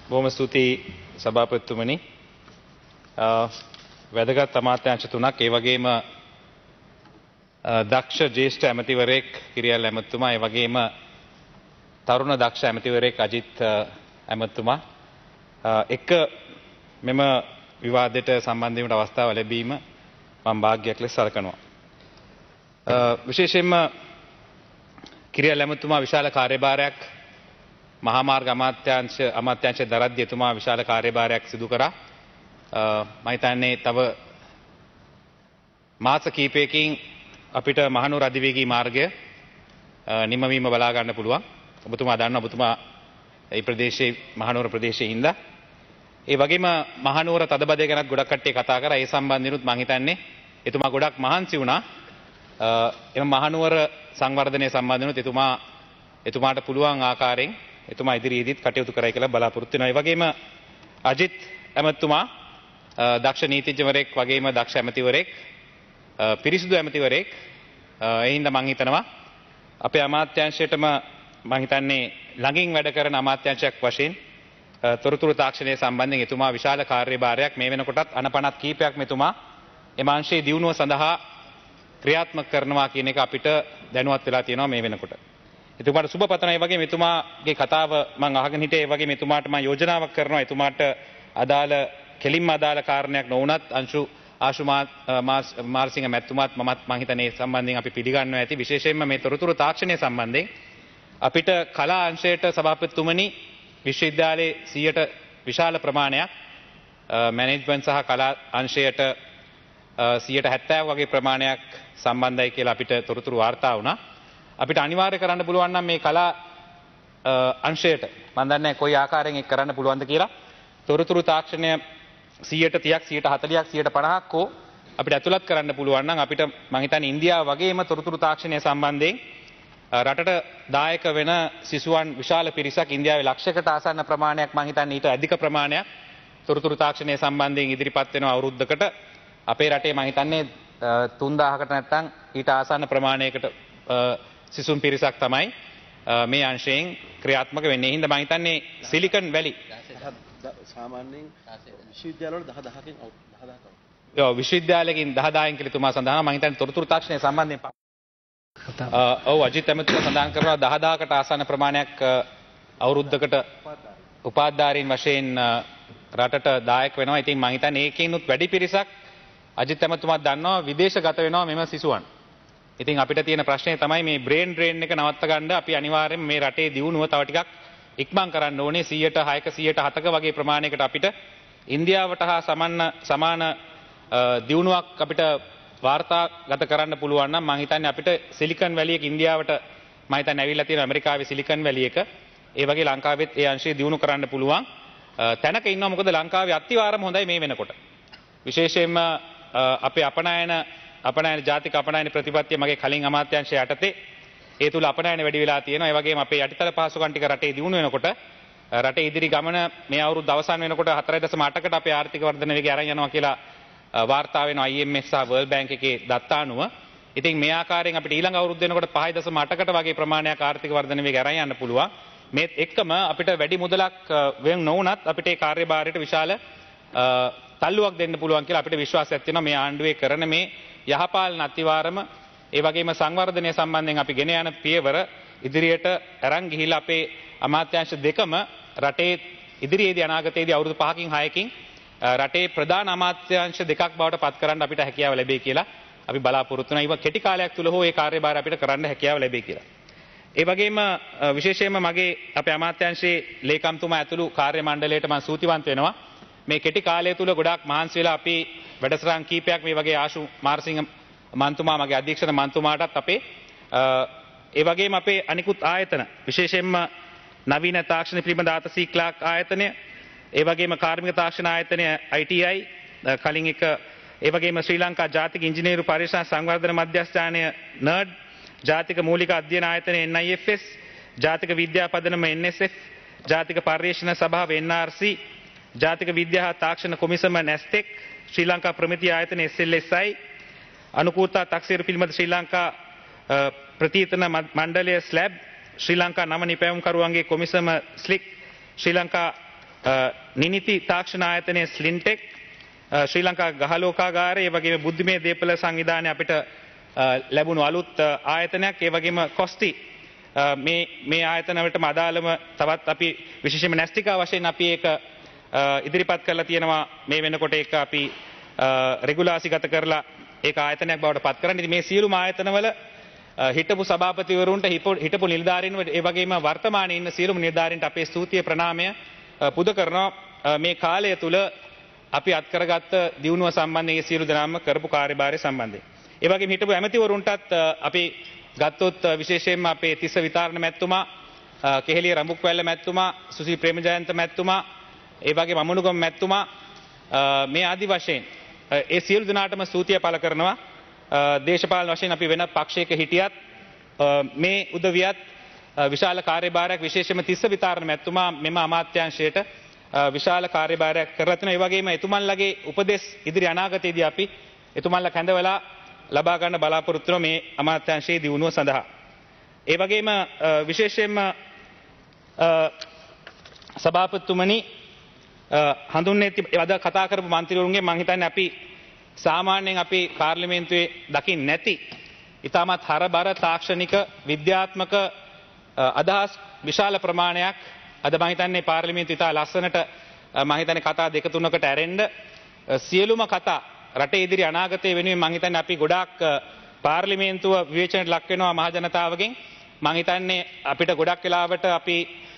බොහොම ස්තුතියි සභාපතිතුමනි. වැදගත් අමාත්‍යාංශ තුනක් ඒ වගේම දක්ෂ ජ්‍යෙෂ්ඨ ඇමතිවරයෙක් කිරියල් ඇමතිතුමා ඒ වගේම තරුණ දක්ෂ ඇමතිවරයෙක් අජිත් ඇමතිතුමා එක්ක මෙම විවාදයට සම්බන්ධ වීමට අවස්ථාව ලැබීම මම වාග්යක් ලෙස සලකනවා. විශේෂයෙන්ම කිරියල් ඇමතිතුමා විශාල කාර්යභාරයක් මහා මාර්ග අමාත්‍යාංශය දරද්දී එතුමා විශාල කාර්යභාරයක් සිදු කරා. මම හිතන්නේ තව මාස කිහිපයකින් අපිට මහනුවර අධිවේගී මාර්ගය නිමවීම බලා ගන්න පුළුවන්. ඔබතුමා දන්නවා ඔබතුමා මේ ප්‍රදේශයේ මහනුවර ප්‍රදේශයේ ඉඳලා. ඒ වගේම මහනුවර තදබදය ගැනත් ගොඩක් කට්ටිය කතා කරා. ඒ සම්බන්ධිනුත් මම හිතන්නේ එතුමා ගොඩක් මහන්සි වුණා. එම මහනුවර සංවර්ධනය සම්බන්ධිනුත් එතුමාට පුළුවන් ආකාරයෙන් එතුමා ඉදිරියේදීත් කටයුතු කරයි කියලා බලාපොරොත්තු වෙනවා. ඒ වගේම අජිත් ඇමතිතුමා දක්ෂ නීතිඥවරයෙක් වගේම දක්ෂ ඇමතිවරයෙක් පිරිසිදු ඇමතිවරයෙක්. ඒ හින්දා මම හිතනවා අපේ අමාත්‍යාංශයටම මම හිතන්නේ ළඟින් වැඩ කරන අමාත්‍යාංශයක් වශයෙන් තොරතුරු තාක්ෂණය සම්බන්ධයෙන් එතුමා විශාල කාර්යභාරයක් මේ වෙනකොටත් අනපනත් කීපයක් මෙතුමා එම අංශයේ දියුණුව සඳහා ක්‍රියාත්මක කරනවා කියන එක අපිට දැනුවත් වෙලා තියෙනවා මේ වෙනකොට. එතුමාට සුබ පතනවා. ඒ වගේම එතුමාගේ කතාව මම අහගෙන හිටියේ. ඒ වගේම එතුමාට මම යෝජනාවක් කරනවා. එතුමාට අදාළ කෙලින්ම අදාළ කාරණයක් නොවුනත් ආශු මාර්සිංහ මැතිතුමාත් මමත් මම හිතන්නේ සම්බන්ධයෙන් අපි පිළිගන්නවා ඇති. විශේෂයෙන්ම මේ තොරතුරු තාක්ෂණය සම්බන්ධයෙන් අපිට කලා අංශයට සභාපතිතුමනි විශ්වවිද්‍යාලයේ 100ට විශාල ප්‍රමාණයක් මැනේජ්මන්ට් සහ කලා අංශයට 170ක් වගේ ප්‍රමාණයක් සම්බන්ධයි කියලා අපිට තොරතුරු වාර්තා වුණා. අපිට අනිවාර්ය කරන්න පුළුවන් නම් මේ කලා අංශයට මම දන්නේ කොයි ආකාරයෙන් ඒක කරන්න පුළුවන්ද කියලා තොරතුරු තාක්ෂණය 130ක් 140ක් 150ක් කෝ අපිට ඇතුළත් කරන්න පුළුවන් නම් අපිට මම හිතන්නේ ඉන්දියාව වගේම තොරතුරු තාක්ෂණය සම්බන්ධයෙන් රටට දායක වෙන සිසුවන් විශාල පිරිසක් ඉන්දියාවේ ලක්ෂයකට ආසන්න ප්‍රමාණයක් මම හිතන්නේ ඊට අධික ප්‍රමාණයක් තොරතුරු තාක්ෂණය සම්බන්ධයෙන් ඉදිරිපත් වෙන අවුරුද්දකට අපේ රටේ මම හිතන්නේ 3000කට නැත්නම් ඊට ආසන්න ප්‍රමාණයකට සිසුන් පිරිසක් තමයි මේ අංශයෙන් ක්‍රියාත්මක වෙන්නේ. හින්දා මම හිතන්නේ සිලිකන් වැලි සාමාන්‍යයෙන් විශ්වවිද්‍යාලවල 10000කින් 10000ක්. ඔව් විශ්වවිද්‍යාලයකින් 10000න් කියලා තුමා සඳහන් මම හිතන්නේ තොරතුරු තාක්ෂණය සම්බන්ධයෙන් ඔව් අජිත් ඇමතිතුමා සඳහන් කරනවා 10000කට ආසන්න ප්‍රමාණයක් අවුරුද්දකට උපාධිධාරීන් වශයෙන් රටට දායක වෙනවා. ඉතින් මම හිතන්නේ ඒකෙනුත් වැඩි පිරිසක් අජිත් ඇමතිතුමාත් දන්නවා විදේශගත වෙනවා මෙම සිසුවන්. ඉතින් අපිට තියෙන ප්‍රශ්නේ තමයි මේ බ්‍රේන් ඩ්‍රේන් එක නවත්ත ගන්න අපි අනිවාර්යයෙන් මේ රටේ දියුණුව තව ටිකක් ඉක්මන් කරන්න ඕනේ. 100%ක 107ක වගේ ප්‍රමාණයකට අපිට ඉන්දියාවට හා සමාන දියුණුවක් අපිට වාර්තාගත කරන්න පුළුවන් නම් මම හිතන්නේ අපිට සිලිකන් වැලි එක ඉන්දියාවට මම හිතන්නේ ඇවිල්ලා තියෙන ඇමරිකාවේ සිලිකන් වැලි එක ඒ වගේ ලංකාවෙත් ඒ අංශය දියුණු කරන්න පුළුවන් තැනක ඉන්නවා. මොකද ලංකාවේ අත්තිවාරම හොඳයි මේ වෙනකොට. විශේෂයෙන්ම අපේ අපනයන ජාතික අපනයන ප්‍රතිපත්තිය මගේ කලින් අමාත්‍යාංශය යටතේ ඒ තුල අපනයන වැඩි වෙලා තියෙනවා. ඒ වගේම අපේ යටිතල පහසුකම් ටික රටේ දියුණු වෙනකොට රටේ ඉදිරි ගමන මේ අවුරුද්ද අවසන් වෙනකොට 4.8කට අපේ ආර්ථික වර්ධන වේගය අරන් යනවා කියලා වාර්තා වෙනවා IMF සහ World Bank එකේ දත්ත අනුව. ඉතින් මේ ආකාරයෙන් අපිට ඊළඟ අවුරුද්ද වෙනකොට 5.8කට වගේ ප්‍රමාණයක් ආර්ථික වර්ධන වේගය අරන් යන්න පුළුවන්. මේත් එක්කම අපිට වැඩි මුදලක් වෙන් නොවුනත් අපිට ඒ කාර්යභාරයට විශාල තල්ලුවක් දෙන්න පුළුවන් කියලා අපිට විශ්වාසයක් තියෙනවා. මේ ආණ්ඩුවේ කරන මේ යහපාලන අතිවාරම ඒ වගේම සංවර්ධනය සම්බන්ධයෙන් අපි ගෙන යන පියවර ඉදිරියට අරන් ගිහිල්ලා අපේ අමාත්‍යාංශ දෙකම රටේ ඉදිරියේදී අනාගතයේදී අවුරුදු 5කින් 6කින් රටේ ප්‍රධාන අමාත්‍යාංශ දෙකක් බවට පත් කරන්න අපිට හැකියාව ලැබෙයි කියලා අපි බලාපොරොත්තු වෙනවා. ඒක කෙටි කාලයක් තුල හෝ ඒ කාර්යභාරය අපිට කරන්න හැකියාව ලැබෙයි කියලා. ඒ වගේම විශේෂයෙන්ම මගේ අපේ අමාත්‍යාංශයේ ලේකම්තුමා ඇතුළු කාර්ය මණ්ඩලයට මම ස්තුතිවන්ත වෙනවා. මේ කෙටි කාලය තුල ගොඩාක් මහන්සි වෙලා අපි වැඩසටහන් කීපයක් මේ වගේ ආශු මාර්සිංහ මන්තුමා මගේ අධ්‍යක්ෂක මන්තුමාටත් අපේ ඒ වගේම අපේ අනිකුත් ආයතන විශේෂයෙන්ම නවීන තාක්ෂණ පිළිබඳ ආතසී ක්ලාක් ආයතනය ඒ වගේම කාර්මික තාක්ෂණ ආයතනය ITI කලින් එක ඒ වගේම ශ්‍රී ලංකා ජාතික ඉංජිනේරු පරීක්ෂණ සංවර්ධන මධ්‍යස්ථානය NERD ජාතික මූලික අධ්‍යයන ආයතනය NIFS ජාතික විද්‍යා පදනම NSF ජාතික පර්යේෂණ සභාව NRC ජාතික විද්‍යා තාක්ෂණ කොමිසම NASTEC ශ්‍රී ලංකා ප්‍රමිති ආයතන SLSI අනුකූලතා තක්සේරු පිළිබඳ ශ්‍රී ලංකා ප්‍රතිතන මණ්ඩලය ස්ලැබ් ශ්‍රී ලංකා නම නිපැයුම්කරුවන්ගේ කොමිසම ස්ලික් ශ්‍රී ලංකා නිනිති තාක්ෂණ ආයතනයේ ස්ලින්ටෙක් ශ්‍රී ලංකා ගහලෝකාගාරය ඒ වගේම බුද්ධිමය දේපළ සංවිධානය අපිට ලැබුණු අලුත් ආයතනයක් ඒ වගේම කොස්ටි මේ ආයතන වලටම අදාළම තවත් අපි විශේෂයෙන්ම න්‍යෂ්ටිකා වශයෙන් අපි ඒක ඉදිරිපත් කරලා තියෙනවා මේ වෙනකොට ඒක අපි රෙගුලාසිගත කරලා ඒක ආයතනයක් බවට පත් කරන්න. ඉතින් මේ සියලුම ආයතනවල හිටපු සභාපතිවරුන්ට හිටපු නිලධාරීන්ව ඒ වගේම වර්තමානයේ ඉන්න සියලුම නිලධාරීන්ට අපේ ස්තුතිය ප්‍රණාමය පුද කරනවා. මේ කාලය තුල අපි අත්කරගත්ත දියුණුව සම්බන්ධයෙන් සියලු දෙනාම කරපු කාර්යභාරය සම්බන්ධයෙන්. ඒ වගේම හිටපු ඇමතිවරුන්ටත් අපි ගත්තොත් විශේෂයෙන්ම අපේ තිස්ස විතාරණ මැතිතුමා, කෙහෙලිය රඹුක්වැල්ල මැතිතුමා, සුසිල් ප්‍රේමජයන්ත මැතිතුමා, ඒ වගේම අමනුගම මැතිතුමා මේ ආදි වශයෙන් ඒ සියලු දෙනාටම ස්තුතිය පළ කරනවා. දේශපාලන වශයෙන් අපි වෙන පක්ෂයක හිටියත් මේ උදවියත් විශාල කාර්යභාරයක් විශේෂයෙන්ම තිස්ස විතාරණ මැතිතුමා මෙම අමාත්‍යාංශයට විශාල කාර්යභාරයක් කරලා තිනවා. ඒ වගේම එතුමන්ලගේ උපදෙස් ඉදිරි අනාගතයේදී අපි එතුමන්ලා කැඳවලා ලබා ගන්න බලාපොරොත්තු වෙනවා මේ අමාත්‍යාංශයේ දියුණුව සඳහා. ඒ වගේම විශේෂයෙන්ම සභාපතිතුමනි හඳුන්වන්නේ අද කතා කරපු මන්ත්‍රීවරුන්ගේ මම හිතන්නේ අපි සාමාන්‍යයෙන් අපි පාර්ලිමේන්තුවේ දකින්නේ නැති ඉතාමත් හරබර තාක්ෂණික විද්‍යාත්මක අදහස් විශාල ප්‍රමාණයක් අද මම හිතන්නේ පාර්ලිමේන්තුව ඉතා ලස්සනට මම හිතන්නේ කතා දෙක තුනකට ඇරෙන්න සියලුම කතා රටේ ඉදිරි අනාගතය වෙනුවෙන් මම හිතන්නේ අපි ගොඩාක් පාර්ලිමේන්තුව විවේචනයට ලක් වෙනවා මහ ජනතාවගෙන්. මම හිතන්නේ අපිට ගොඩක් වෙලාවට අපි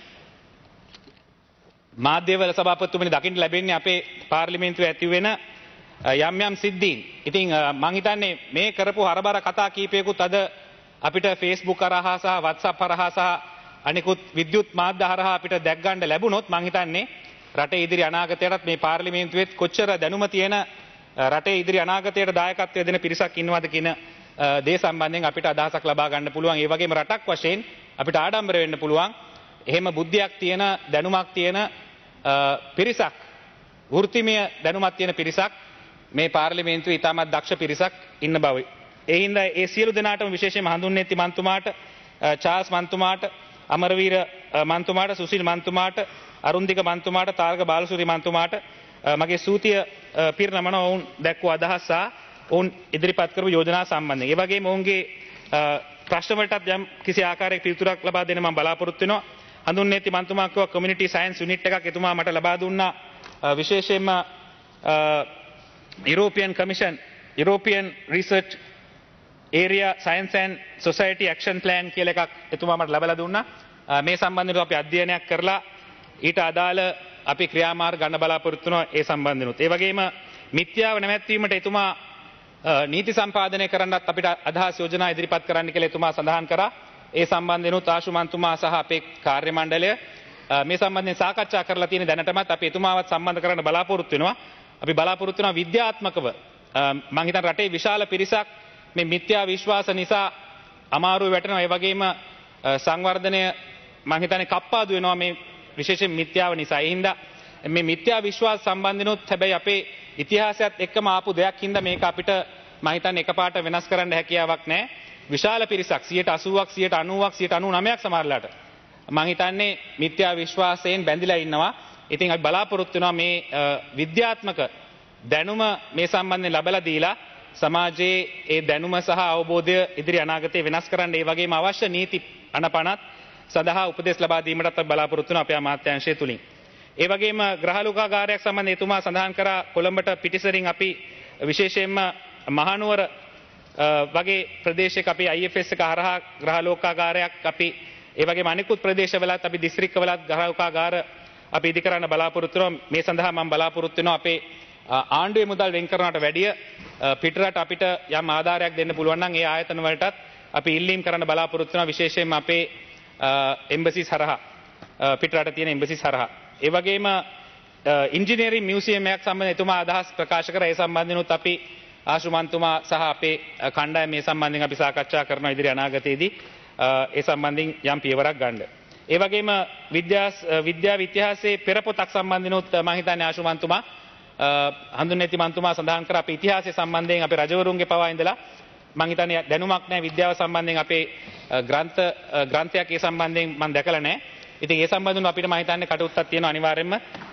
මාධ්‍යවල සභාපතිතුමනි දකින්න ලැබෙන්නේ අපේ පාර්ලිමේන්තුවේ ඇති වෙන යම් යම් සිද්ධීන්. ඉතින් මම හිතන්නේ මේ කරපු හරබර කතා කීපයකුත් අද අපිට Facebook හරහා සහ WhatsApp හරහා සහ අනිකුත් විද්‍යුත් මාධ්‍ය හරහා අපිට දැක් ගන්න ලැබුණොත් මම හිතන්නේ රටේ ඉදිරි අනාගතයටත් මේ පාර්ලිමේන්තුවේ කොච්චර දැනුම තියෙන රටේ ඉදිරි අනාගතයට දායකත්වය දෙන පිරිසක් ඉන්නවද කියන දේ සම්බන්ධයෙන් අපිට අදහසක් ලබා ගන්න පුළුවන්. ඒ වගේම රටක් වශයෙන් අපිට ආඩම්බර වෙන්න පුළුවන්. එහෙම බුද්ධියක් තියෙන දැනුමක් තියෙන පිරිසක්, වෘත්තිමය දැනුමක් තියෙන පිරිසක් මේ පාර්ලිමේන්තුවේ ඉතාමත් දක්ෂ පිරිසක් ඉන්න බව. ඒ හින්දා ඒ සියලු දෙනාටම විශේෂයෙන්ම හඳුන්වන්නේ මන්තුමාට, චාල්ස් මන්තුමාට, අමරවීර මන්තුමාට, සුසිල් මන්තුමාට, අරුන්දික මන්තුමාට, තාරක බාලසූරිය මන්තුමාට මගේ ස්තුතිය පිරිනමන ඔවුන් දැක්වූ අදහස් සහ ඔවුන් ඉදිරිපත් කරපු යෝජනා සම්බන්ධයෙන්. ඒ වගේම ඔවුන්ගේ ප්‍රශ්න වලටත් යම් කිසි ආකාරයක පිළිතුරක් ලබා දෙන්න මම බලාපොරොත්තු වෙනවා. හඳුන්වන්නේ මන්තුමා කිව්වා කමියුනිටි සයන්ස් යුනිට් එකක් එතුමා මට ලබා දුන්නා. විශේෂයෙන්ම European Commission, European Research Area Science and Society Action Plan කියලා එකක් එතුමා මට ලබා දුන්නා. මේ සම්බන්ධව අපි අධ්‍යයනයක් කරලා ඊට අදාළ අපි ක්‍රියාමාර්ග ගන්න බලාපොරොත්තු වෙනවා ඒ සම්බන්ධනොත්. ඒ වගේම මිත්‍යාව නැවැත්වීමට එතුමා නීති සම්පාදනය කරන්නත් අපිට අදහස් යෝජනා ඉදිරිපත් කරන්න කියලා එතුමා සඳහන් කරා. ඒ සම්බන්ධනොත් ආශුමන්තුමා සහ අපේ කාර්ය මණ්ඩලය මේ සම්බන්ධයෙන් සාකච්ඡා කරලා තියෙන දැනටමත් අපි එතුමාවත් සම්බන්ධ කරන්න බලාපොරොත්තු වෙනවා. අපි බලාපොරොත්තු වෙනවා විද්‍යාත්මකව මම හිතන රටේ විශාල පිරිසක් මේ මිත්‍යා විශ්වාස නිසා අමාරුවේ වැටෙනවා. ඒ වගේම සංවර්ධනය මම හිතන්නේ කප්පාදු වෙනවා මේ විශේෂයෙන් මිත්‍යාව නිසා. ඒ හින්දා මේ මිත්‍යා විශ්වාස සම්බන්ධනොත් හැබැයි අපේ ඉතිහාසයත් එක්කම ආපු දෙයක් හින්දා මේක අපිට මම හිතන්නේ එකපාරට වෙනස් කරන්න හැකියාවක් නැහැ. විශාල පිරිසක් 80%ක් 90%ක් 99%ක් සමහරලාට මම හිතන්නේ මිත්‍යා විශ්වාසයෙන් බැඳිලා ඉන්නවා. ඉතින් අපි බලාපොරොත්තු වෙනවා මේ විද්‍යාත්මක දැනුම මේ සම්බන්ධයෙන් ලැබලා දීලා සමාජයේ ඒ දැනුම සහ අවබෝධය ඉදිරි අනාගතේ වෙනස් කරන්න ඒ වගේම අවශ්‍ය නීති අනපනත් සඳහා උපදෙස් ලබා දීමටත් අපි බලාපොරොත්තු වෙනවා අපේ අමාත්‍යාංශය තුලින්. ඒ වගේම ග්‍රහලෝකාගාරයක් සම්බන්ධයෙන් එතුමා සඳහන් කරා කොළඹට පිටිසරින් අපි විශේෂයෙන්ම මහනුවර වගේ ප්‍රදේශයක අපි IFS එක හරහා ග්‍රහලෝකාගාරයක් අපි ඒ වගේම අනිකුත් ප්‍රදේශවලත් අපි දිස්ත්‍රික්කවලත් ග්‍රහලෝකාගාර අපි ඉදි කරන්න බලාපොරොත්තු වෙනවා. මේ සඳහා මම බලාපොරොත්තු වෙනවා අපේ ආණ්ඩුවේ මුදල් වෙන් කරනවට වැඩිය පිටරට අපිට යම් ආධාරයක් දෙන්න පුළුවන් නම් ඒ ආයතන වලටත් අපි ඉල්ලීම් කරන්න බලාපොරොත්තු වෙනවා. විශේෂයෙන්ම අපේ එම්බසිස් හරහා පිටරට තියෙන එම්බසිස් හරහා. ඒ වගේම ඉංජිනේරින් මියුසියම් එකක් සම්බන්ධව එතුමා අදහස් ප්‍රකාශ කරා. ඒ සම්බන්ධනොත් අපි ආශුමන්තුමා සහ අපේ කණ්ඩායම මේ සම්බන්ධයෙන් අපි සාකච්ඡා කරනවා ඉදිරි අනාගතයේදී ඒ සම්බන්ධයෙන් යම් පියවරක් ගන්න. ඒ වගේම විද්‍යාව ඉතිහාසයේ පෙරපොතක් සම්බන්ධනොත් මම හිතන්නේ ආශුමන්තුමා හඳුන්වන්නේ මන්තුමා සඳහන් කර අපේ ඉතිහාසය සම්බන්ධයෙන් අපේ රජවරුන්ගේ පවා ඉඳලා මම හිතන්නේ දැනුමක් නැහැ විද්‍යාව සම්බන්ධයෙන් අපේ ග්‍රන්ථයක් ඒ සම්බන්ධයෙන් මම දැකලා නැහැ. ඉතින් ඒ සම්බන්ධව අපිට මම හිතන්නේ කටයුත්තක් තියෙනවා අනිවාර්යයෙන්ම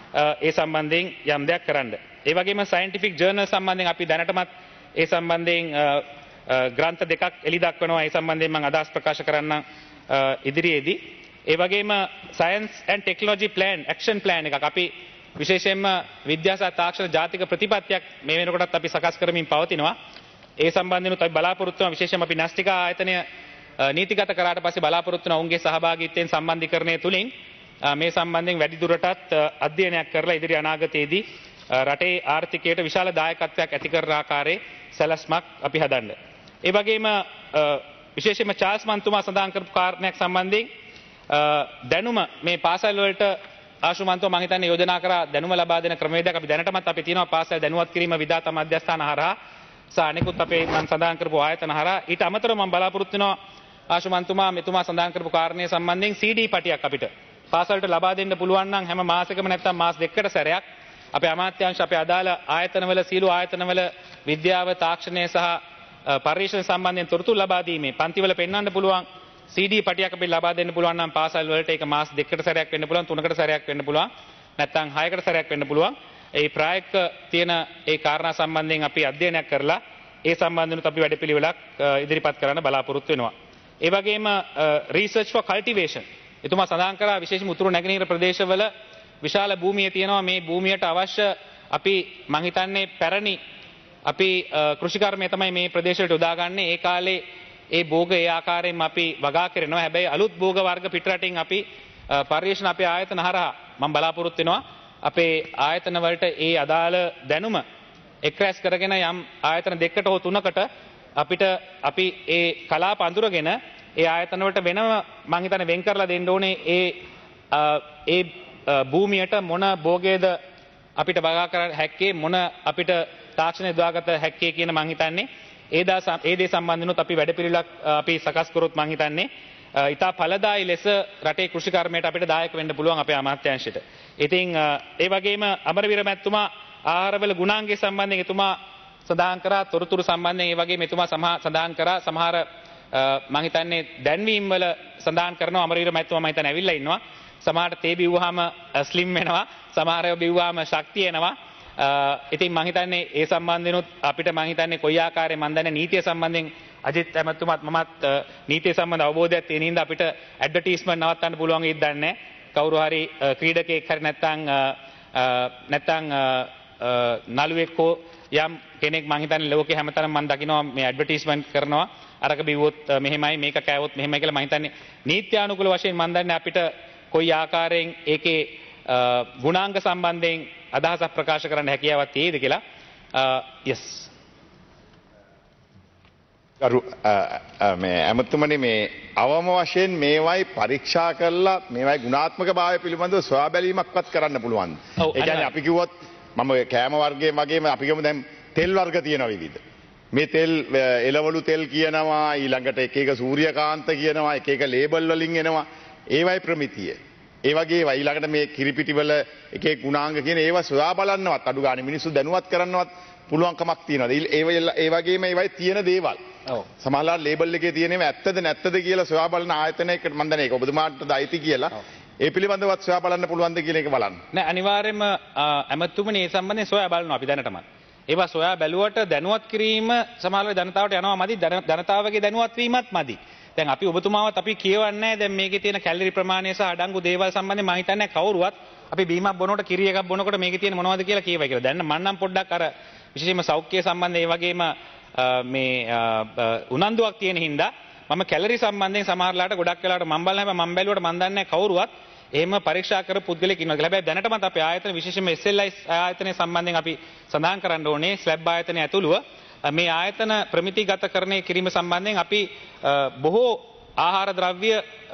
ඒ සම්බන්ධයෙන් යම් දෙයක් කරන්න. ඒ වගේම scientific journal සම්බන්ධයෙන් අපි දැනටමත් ඒ සම්බන්ධයෙන් ග්‍රන්ථ දෙකක් එළි දක්වනවා. ඒ සම්බන්ධයෙන් මම අදහස් ප්‍රකාශ කරන්න ඉදිරියේදී. ඒ වගේම science and technology plan action plan එකක් අපි විශේෂයෙන්ම විද්‍යා සහ තාක්ෂණ ජාතික ප්‍රතිපත්තියක් මේ වෙනකොටත් අපි සකස් කරමින් පවතිනවා. ඒ සම්බන්ධෙනුත් අපි බලාපොරොත්තු වෙනවා විශේෂයෙන්ම අපි න්‍යෂ්ටික ආයතනය නීතිගත කරාට පස්සේ බලාපොරොත්තු වෙන ඔවුන්ගේ සහභාගීත්වයෙන් සම්බන්ධීකරණය තුලින් මේ සම්බන්ධයෙන් වැඩි දුරටත් අධ්‍යයනයක් කරලා ඉදිරි අනාගතයේදී රටේ ආර්ථිකයට විශාල දායකත්වයක් ඇති කරන ආකාරයේ සැලැස්මක් අපි හදන්න. ඒ වගේම විශේෂයෙන්ම චාල්ස් මන්තුමා සඳහන් කරපු කාරණයක් සම්බන්ධයෙන් දැනුම මේ පාසල් වලට ආශුමන්තුමා මම හිතන්නේ යෝජනා කරා දැනුම ලබා දෙන ක්‍රමවේදයක් අපි දැනටමත් අපේ තියෙනවා පාසල් දැනුවත් කිරීම විධාතා මධ්‍යස්ථාන හරහා සහ අනෙකුත් අපේ මම සඳහන් කරපු ආයතන හරහා ඊට අමතරව මම බලාපොරොත්තු වෙනවා ආශුමන්තුමා මෙතුමා සඳහන් කරපු කාරණේ සම්බන්ධයෙන් CD පටියක් අපිට පාසලට ලබා දෙන්න පුළුවන් නම් හැම මාසෙකම නැත්නම් මාස දෙකකට සැරයක් අපේ අමාත්‍යාංශ අපේ අදාළ ආයතනවල සීළු ආයතනවල විද්‍යාව තාක්ෂණය සහ පරිශ්‍රණ සම්බන්ධයෙන් තොරතුරු ලබා දීමේ පන්තිවල පෙන්වන්න පුළුවන් CD පටියක් අපිට ලබා දෙන්න පුළුවන් නම් පාසල් වලට ඒක මාස දෙකකට සැරයක් වෙන්න පුළුවන් තුනකට සැරයක් වෙන්න පුළුවන් නැත්නම් හයකට සැරයක් වෙන්න පුළුවන්. ඒ ප්‍රායෝගික තියෙන ඒ කාරණා සම්බන්ධයෙන් අපි අධ්‍යයනයක් කරලා ඒ සම්බන්ධනොත් අපි වැඩපිළිවෙලක් ඉදිරිපත් කරන්න බලාපොරොත්තු වෙනවා. ඒ වගේම research for cultivation එතුමා සඳහන් කරා විශේෂයෙන්ම උතුරු නැගෙනහිර ප්‍රදේශවල විශාල භූමිය තියෙනවා. මේ භූමියට අවශ්‍ය අපි මං හිතන්නේ පැරණි අපි කෘෂිකර්මය තමයි මේ ප්‍රදේශවලට යොදාගන්නේ. ඒ කාලේ ඒ භෝග ඒ ආකාරයෙන්ම අපි වගා කරනවා. හැබැයි අලුත් භෝග වර්ග පිටරටින් අපි පරිශ්‍රණ අපේ ආයතන හරහා මම බලාපොරොත්තු වෙනවා අපේ ආයතන වලට ඒ අදාළ දැනුම එක්රැස් කරගෙන යම් ආයතන දෙකකට හෝ තුනකට අපිට අපි ඒ කලාප අඳුරගෙන ඒ ආයතන වලට වෙනම මම හිතන්නේ වෙන් කරලා දෙන්න ඕනේ ඒ භූමියට මොන භෝගයේද අපිට වගා කර හැක්කේ මොන අපිට තාක්ෂණය දාගත හැක්කේ කියන මම හිතන්නේ ඒ දේ සම්බන්ධනොත් අපි වැඩපිළිවෙලක් අපි සකස් කරොත් මම හිතන්නේ ඉතා ඵලදායී ලෙස රටේ කෘෂිකර්මයට අපිට දායක වෙන්න පුළුවන් අපේ අමාත්‍යාංශයට. ඉතින් ඒ වගේම අමරවීර මැතිතුමා ආහාරවල ගුණාංගය සම්බන්ධයෙන් එතුමා සඳහන් කරා තොරතුරු සම්බන්ධයෙන් ඒ වගේම එතුමා සඳහන් කරා සමහර මම හිතන්නේ දැන්වීම් වල සඳහන් කරනවා අමරවීර මැතිතුමා මම හිතන්නේ ඇවිල්ලා ඉන්නවා. සමහරට තේ බිව්වහම ස්ලිම් වෙනවා. සමහරව බිව්වහම ශක්තිය එනවා. ඉතින් මම හිතන්නේ ඒ සම්බන්ධෙනුත් අපිට මම හිතන්නේ කොයි ආකාරයෙන් මම දන්නේ නීතිය සම්බන්ධයෙන් අජිත් ඇමතුමාත් මමත් නීතිය සම්බන්ධ අවබෝධයක් තියෙන හින්දා අපිට ඇඩ්වර්ටයිස්මන්ට් නවත්තන්න පුළුවන් වෙයිද දන්නේ නැහැ. කවුරු හරි ක්‍රීඩකයෙක් හරි නැත්නම් නළුවෙක් හෝ යම් කෙනෙක් මම හිතන්නේ ලෝකේ හැමතැනම මම දකිනවා මේ ඇඩ්වර්ටයිස්මන්ට් කරනවා. අරක බිව්වොත් මෙහෙමයි මේක කෑවොත් මෙහෙමයි කියලා මම හිතන්නේ නීත්‍යානුකූල වශයෙන් මම දන්නේ අපිට කොයි ආකාරයෙන් ඒකේ ගුණාංග සම්බන්ධයෙන් අදහසක් ප්‍රකාශ කරන්න හැකියාවක් තියෙයිද කියලා. yes ගරු මේ ඇමතුමනි මේ අවම වශයෙන් මේවයි පරීක්ෂා කරලා මේවයි ගුණාත්මක භාවය පිළිබඳව සොයා බැලීමක්වත් කරන්න පුළුවන්. ඒ කියන්නේ අපි කිව්වොත් මම කෑම වර්ගයේ වගේම අපි කියමු දැන් තෙල් වර්ග තියෙනවා විවිධ. මේ තෙල් එළවලු තෙල් කියනවා ඊළඟට එක එක සූර්යකාන්ත කියනවා එක එක ලේබල් වලින් එනවා. ඒවයි ප්‍රමිතිය. ඒ වගේ ඊළඟට මේ කිරිපිටි වල එක එක ගුණාංග කියන ඒවා සොයා බලන්නවත් අඩු ගානේ මිනිස්සු දැනුවත් කරන්නවත් පුළුවන්කමක් තියෙනවා. ඒ වගේම ඒවයි තියෙන දේවල්. ඔව්. සමහරවල් ලේබල් එකේ තියෙන ඒවා ඇත්තද නැත්තද කියලා සොයා බලන ආයතනයකට මම දන්නේ ඒක ඔබතුමාට දයිති කියලා. ඒ පිළිබඳවත් සොයා බලන්න පුළුවන්ද කියන එක බලන්න. නෑ අනිවාර්යයෙන්ම ඇමතුමනි මේ සම්බන්ධයෙන් සොයා බලනවා අපි දැනටමත්. ඒවා සොයා බැලුවට දැනුවත් කිරීම සමහරවල් ජනතාවට යනවා මදි ජනතාවගේ දැනුවත් වීමත් මදි. දැන් අපි ඔබතුමාවත් අපි කියවන්නේ දැන් මේකේ තියෙන කැලරි ප්‍රමාණය සහ අඩංගු දේවල් සම්බන්ධයෙන් මම හිතන්නේ කවුරුවත් අපි බීමක් බොනකොට කිරි එකක් බොනකොට මේකේ තියෙන මොනවද කියලා කියවයි කියලා. දැන් මම නම් පොඩ්ඩක් අර විශේෂයෙන්ම සෞඛ්‍ය සම්බන්ධ ඒ වගේම මේ උනන්දුවක් තියෙන හින්දා මම කැලරි සම්බන්ධයෙන් සමහරලාට ගොඩක් වෙලාවට මම බලන හැබැයි මම බැලුවට මම දන්නේ නැහැ කවුරුවත් එහෙම පරීක්ෂා කරපු පුද්ගලෙක් ඉන්නවා කියලා. හැබැයි දැනටමත් අපේ ආයතන විශේෂයෙන්ම SLI ආයතනය සම්බන්ධයෙන් අපි සඳහන් කරන්න ඕනේ ස්ලැබ් ආයතනය ඇතුළුව මේ ආයතන ප්‍රමිතිගත කරණය කිරීම සම්බන්ධයෙන් අපි බොහෝ ආහාර ද්‍රව්‍ය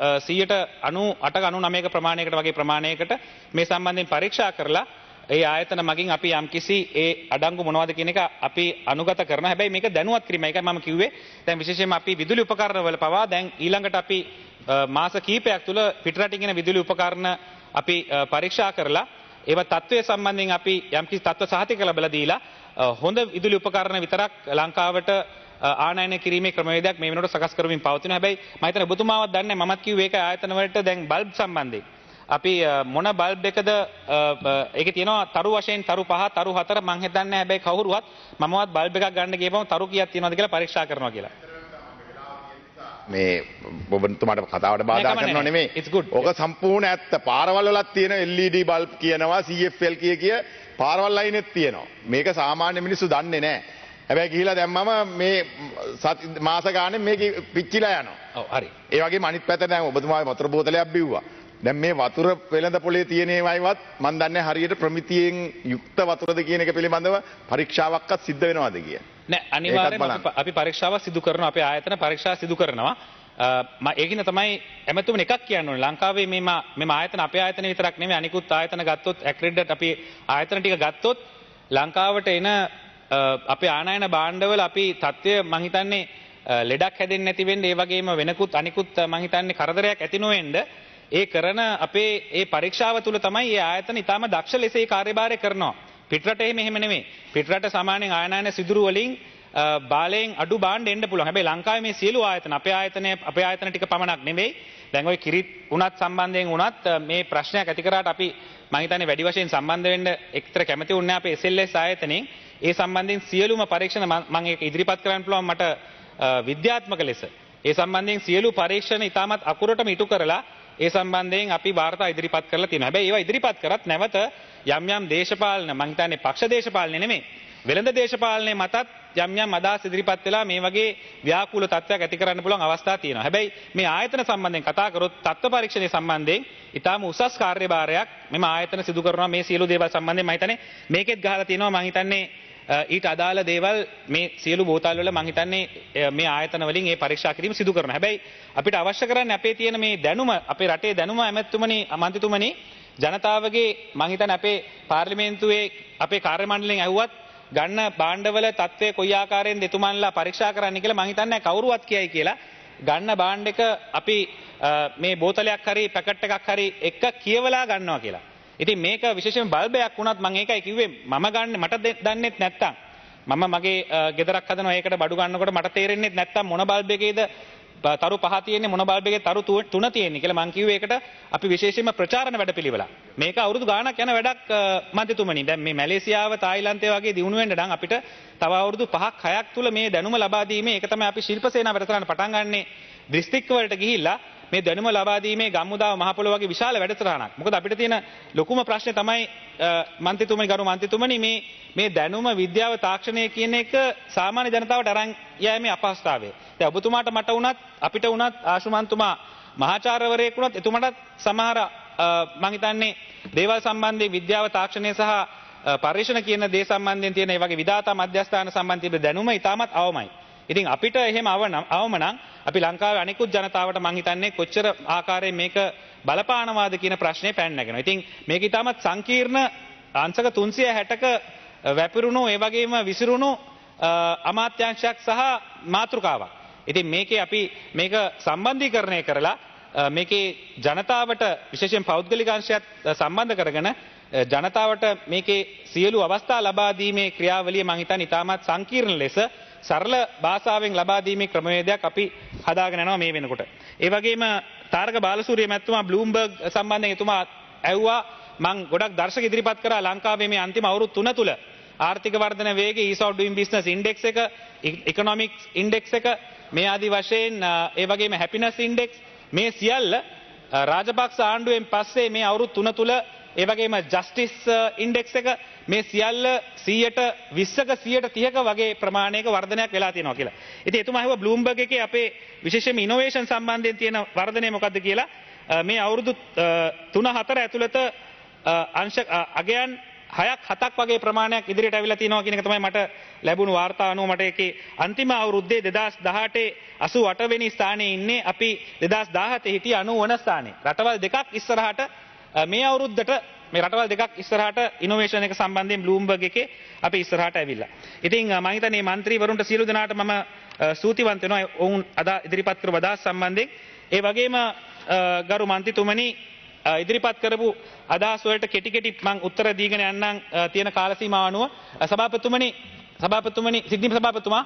98-99ක ප්‍රමාණයකට වගේ ප්‍රමාණයකට මේ සම්බන්ධයෙන් පරීක්ෂා කරලා ඒ ආයතන මගින් අපි යම්කිසි ඒ අඩංගු මොනවද කියන එක අපි අනුගත කරනවා. හැබැයි මේක දැනුවත් කිරීම. ඒකයි මම කිව්වේ දැන් විශේෂයෙන්ම අපි විදුලි උපකරණ වල පවා දැන් ඊළඟට අපි මාස කිහිපයක් තුළ පිටරටින් එන විදුලි උපකරණ අපි පරීක්ෂා කරලා ඒවා තත්ත්වය සම්බන්ධයෙන් අපි යම්කිසි තත්ත්ව සහතික ලැබලා දීලා හොඳ විදුලි උපකරණ විතරක් ලංකාවට ආනයනය කිරීමේ ක්‍රමවේදයක් මේ වෙනකොට සකස් කරමින් පවතිනවා. හැබැයි මම හිතන්නේ ඔබතුමාවත් දන්නේ මමත් කිව්වේ ඒක ආයතන වලට දැන් බල්බ් සම්බන්ධයෙන් අපි මොන බල්බ් එකද ඒකේ තියෙනවා තරු වශයෙන් තරු 5 තරු 4 මං හිතන්නේ හැබැයි කවුරුවත් මමවත් බල්බ් එකක් ගන්න ගියපම තරු කීයක් තියෙනවද කියලා පරීක්ෂා කරනවා කියලා. මේ ඔබතුමාට කතාවට බාධා කරනව නෙමෙයි. ඕක සම්පූර්ණ ඇත්ත. පාරවල් වලත් තියෙන LED බල්බ් කියනවා CFL කිය පාරවල් ලයිනෙත් තියෙනවා. මේක සාමාන්‍ය මිනිස්සු දන්නේ නැහැ. හැබැයි ගිහිලා දැම්මම මේ මාස ගානේ මේක පිච්චිලා යනවා. ඔව් හරි. ඒ වගේම අනිත් පැත්තට දැන් ඔබතුමාගේ වතුර බෝතලයක් බිව්වා. දැන් මේ වතුර වෙළඳ පොලේ තියෙන ඒවායිවත් මන් දන්නේ හරියට ප්‍රමිතියෙන් යුක්ත වතුරද කියන එක පිළිබඳව පරීක්ෂාවක්වත් සිද්ධ වෙනවද කිය. නෑ අනිවාර්යයෙන්ම අපි පරීක්ෂාවක් සිදු කරනවා. අපේ ආයතන පරීක්ෂා සිදු කරනවා. ඒකින තමයි ඇමතුමනි එකක් කියන්න ඕනේ. ලංකාවේ මේ ආයතන අපේ ආයතන විතරක් නෙමෙයි අනිකුත් ආයතන ගත්තොත් ඇක්‍රෙඩිට් අපි ආයතන ටික ගත්තොත් ලංකාවට එන අපේ ආනයන භාණ්ඩවල අපි තත්ත්වය මං හිතන්නේ ලෙඩක් හැදෙන්නේ නැති වෙන්න ඒ වගේම වෙනකුත් අනිකුත් මං හිතන්නේ කරදරයක් ඇති නොවෙන්න ඒ කරන අපේ ඒ පරීක්ෂාව තුළ තමයි මේ ආයතන ඊටම දක්ෂ ලෙස ඒ කාර්යභාරය කරනවා. පිටරට එහෙම නෙමෙයි. පිටරට සාමාන්‍යයෙන් ආයනයන සිදුරු වලින් බාලයෙන් අඩු බාණ්ඩ එන්න පුළුවන්. හැබැයි ලංකාවේ මේ සියලු ආයතන අපේ ආයතන ටික පමණක් නෙමෙයි. දැන් ওই කිරිත් උනත් සම්බන්ධයෙන් උනත් මේ ප්‍රශ්නයක් ඇති කරාට අපි මම හිතන්නේ වැඩි වශයෙන් සම්බන්ධ වෙන්න එක්තර කැමති වුණේ අපේ SLS ආයතනයෙන්. ඒ සම්බන්ධයෙන් සියලුම පරීක්ෂණ මම ඒක ඉදිරිපත් කරන්න පුළුවන් මට විද්‍යාත්මක ලෙස. ඒ සම්බන්ධයෙන් සියලු පරීක්ෂණ ඉතාමත් අකුරටම ඉටු කරලා ඒ සම්බන්ධයෙන් අපි වාර්තා ඉදිරිපත් කරලා තියෙනවා. හැබැයි ඒවා ඉදිරිපත් කරත් නැවත යම් දේශපාලන මම හිතන්නේ පක්ෂ දේශපාලනේ නෙමෙයි. වෙළඳ දේශපාලනේ මතත් යම් අදහස් ඉදිරිපත් වෙලා මේ වගේ ව්‍යාකූල තත්ත්වයක් ඇති කරන්න පුළුවන් අවස්ථා තියෙනවා. හැබැයි මේ ආයතන සම්බන්ධයෙන් කතා කරොත් තත්ත්ව පරීක්ෂණය සම්බන්ධයෙන් ඊටාම උසස් කාර්යභාරයක් මෙම ආයතන සිදු කරනවා. මේ සියලු දේවල් සම්බන්ධයෙන් මම හිතන්නේ මේකෙත් ගහලා තියෙනවා. මම හිතන්නේ ඊට අදාළ දේවල් මේ සියලු බෝතල් වල මම හිතන්නේ මේ ආයතන වලින් මේ පරීක්ෂා කිරීම සිදු කරනවා. හැබැයි අපිට අවශ්‍ය කරන්නේ අපේ තියෙන මේ දැනුම අපේ රටේ දැනුම ඇමතුමනි මන්ත්‍රීතුමනි ජනතාවගේ මම හිතන්නේ අපේ පාර්ලිමේන්තුවේ අපේ කාර්ය මණ්ඩලයෙන් ඇහුවත් ගන්න භාණ්ඩවල තත්ත්වය කොයි ආකාරයෙන්ද එතුමන්ලා පරීක්ෂා කරන්න කියලා මම හිතන්නේ කවුරුවත් කියයි කියලා. ගන්න භාණ්ඩ එක අපි මේ බෝතලයක් හරි පැකට් එකක් හරි එක කියවලා ගන්නවා කියලා. ඉතින් මේක විශේෂයෙන් බල්බයක් වුණත් මම ඒකයි කිව්වේ මම ගන්න මට දන්නෙත් නැත්තම් මම මගේ ගෙදරක් හදනවා ඒකට බඩු ගන්නකොට මට තේරෙන්නේ නැත්තම් මොන බල්බ් එකේද තරු 5 තියෙන්නේ මොන බල්බ් එකේ තරු 3 තියෙන්නේ කියලා මම කිව්වේ ඒකට අපි විශේෂයෙන්ම ප්‍රචාරණ වැඩපිළිවෙලක්. මේක අවුරුදු ගාණක් යන වැඩක් මන්ත්‍රීතුමනි. දැන් මේ මැලේසියාව තායිලන්තය වගේ දියුණු වෙන්න නම් අපිට තව අවුරුදු 5ක් 6ක් තුල මේ දැනුම ලබා දීමේ ඒක තමයි අපි ශිල්ප සේනාව වැඩසටහන පටන් ගන්නෙ දිස්ත්‍රික්ක වලට ගිහිල්ලා මේ දැනුම ලබා දීමේ ගම්මුදාව මහ පොළොව වගේ විශාල වැඩසටහනක්. මොකද අපිට තියෙන ලොකුම ප්‍රශ්නේ තමයි මන්ත්‍රීතුමනි ගරු මන්ත්‍රීතුමනි මේ දැනුම විද්‍යාව තාක්ෂණය කියන එක සාමාන්‍ය ජනතාවට අරන් යෑමේ අපහසුතාවය. දැන් ඔබතුමාට මට වුණත් අපිට වුණත් ආශුමන්තුමා මහාචාර්යවරයෙක් වුණත් එතුමාට සමහර මම හිතන්නේ දේවල් සම්බන්ධයෙන් විද්‍යාව තාක්ෂණය සහ පරිශ්‍රණ කියන දේ සම්බන්ධයෙන් තියෙන ඒ වගේ විදාතා මධ්‍යස්ථාන සම්බන්ධ දැනුම ඉතාමත් අවමයි. ඉතින් අපිට එහෙම අවම නම් අපි ලංකාවේ අනිකුත් ජනතාවට මං හිතන්නේ කොච්චර ආකාරයෙන් මේක බලපානවාද කියන ප්‍රශ්නේ පැන නැගෙනවා. ඉතින් මේක ඉතාමත් සංකීර්ණ අංශක 360ක වැපිරුණු ඒ වගේම විසිරුණු අමාත්‍යාංශයක් සහ මාතෘකාවක්. ඉතින් මේකේ අපි මේක සම්බන්ධීකරණය කරලා මේකේ ජනතාවට විශේෂයෙන් පෞද්ගලික අංශයත් සම්බන්ධ කරගෙන ජනතාවට මේකේ සියලු අවස්ථා ලබා දීමේ ක්‍රියාවලිය මං හිතන්නේ ඉතාමත් සංකීර්ණ ලෙස සරල භාෂාවෙන් ලබා දීමේ ක්‍රමවේදයක් අපි හදාගෙන යනවා මේ වෙනකොට. ඒ වගේම තාරක බාලසූරිය මැතිතුමා බ්ලූම්බර්ග් සම්බන්ධයෙන් එතුමා ඇහුවා මං ගොඩක් දර්ශක ඉදිරිපත් කරා ලංකාවේ මේ අන්තිම අවුරුදු 3 තුල ආර්ථික වර්ධන වේගය ease of doing business index එක economics index එක මේ ආදි වශයෙන් ඒ වගේම happiness index මේ සියල්ල රාජපක්ෂ ආණ්ඩුවෙන් පස්සේ මේ අවුරුදු 3 තුල ඒ වගේම ජස්ටිස් ඉන්ඩෙක්ස් එක මේ සියල්ල 120ක 130ක වගේ ප්‍රමාණයක වර්ධනයක් වෙලා තියෙනවා කියලා. ඉතින් එතුමා අහුවා බ්ලූම්බර්ග් එකේ අපේ විශේෂයෙන්ම ඉනෝවේෂන් සම්බන්ධයෙන් තියෙන වර්ධනය මොකක්ද කියලා. මේ අවුරුදු 3-4 ඇතුළත අංශ අගයන් 6-7ක් වගේ ප්‍රමාණයක් ඉදිරියට අවිලා තියෙනවා කියන එක තමයි මට ලැබුණු වාර්තා අනුව මට ඒකේ අන්තිම අවුරුද්දේ 2018 88 වෙනි ස්ථානයේ ඉන්නේ අපි 2017 හිටියේ 90 වන ස්ථානයේ. රටවල් දෙකක් ඉස්සරහට මේ අවුරුද්දට මේ රටවල් දෙකක් ඉස්සරහට ඉනෝවේෂන් එක සම්බන්ධයෙන් බ්ලූම්බර්ග් එකේ අපි ඉස්සරහට ඇවිල්ලා. ඉතින් මම හිතන්නේ මේ മന്ത്രിවරුන්ට සියලු දෙනාට මම ස්තුතිවන්ත වෙනවා ඔවුන් අද ඉදිරිපත් කරපු අදහස් සම්බන්ධයෙන්. ඒ වගේම ගරු මන්ත්‍රීතුමනි ඉදිරිපත් කරපු අදහස් වලට කෙටි මම උත්තර දීගෙන යන්නම් තියෙන කාල සීමාව අනුව. සභාපතිතුමනි සිග්නිම් සභාපතිතුමා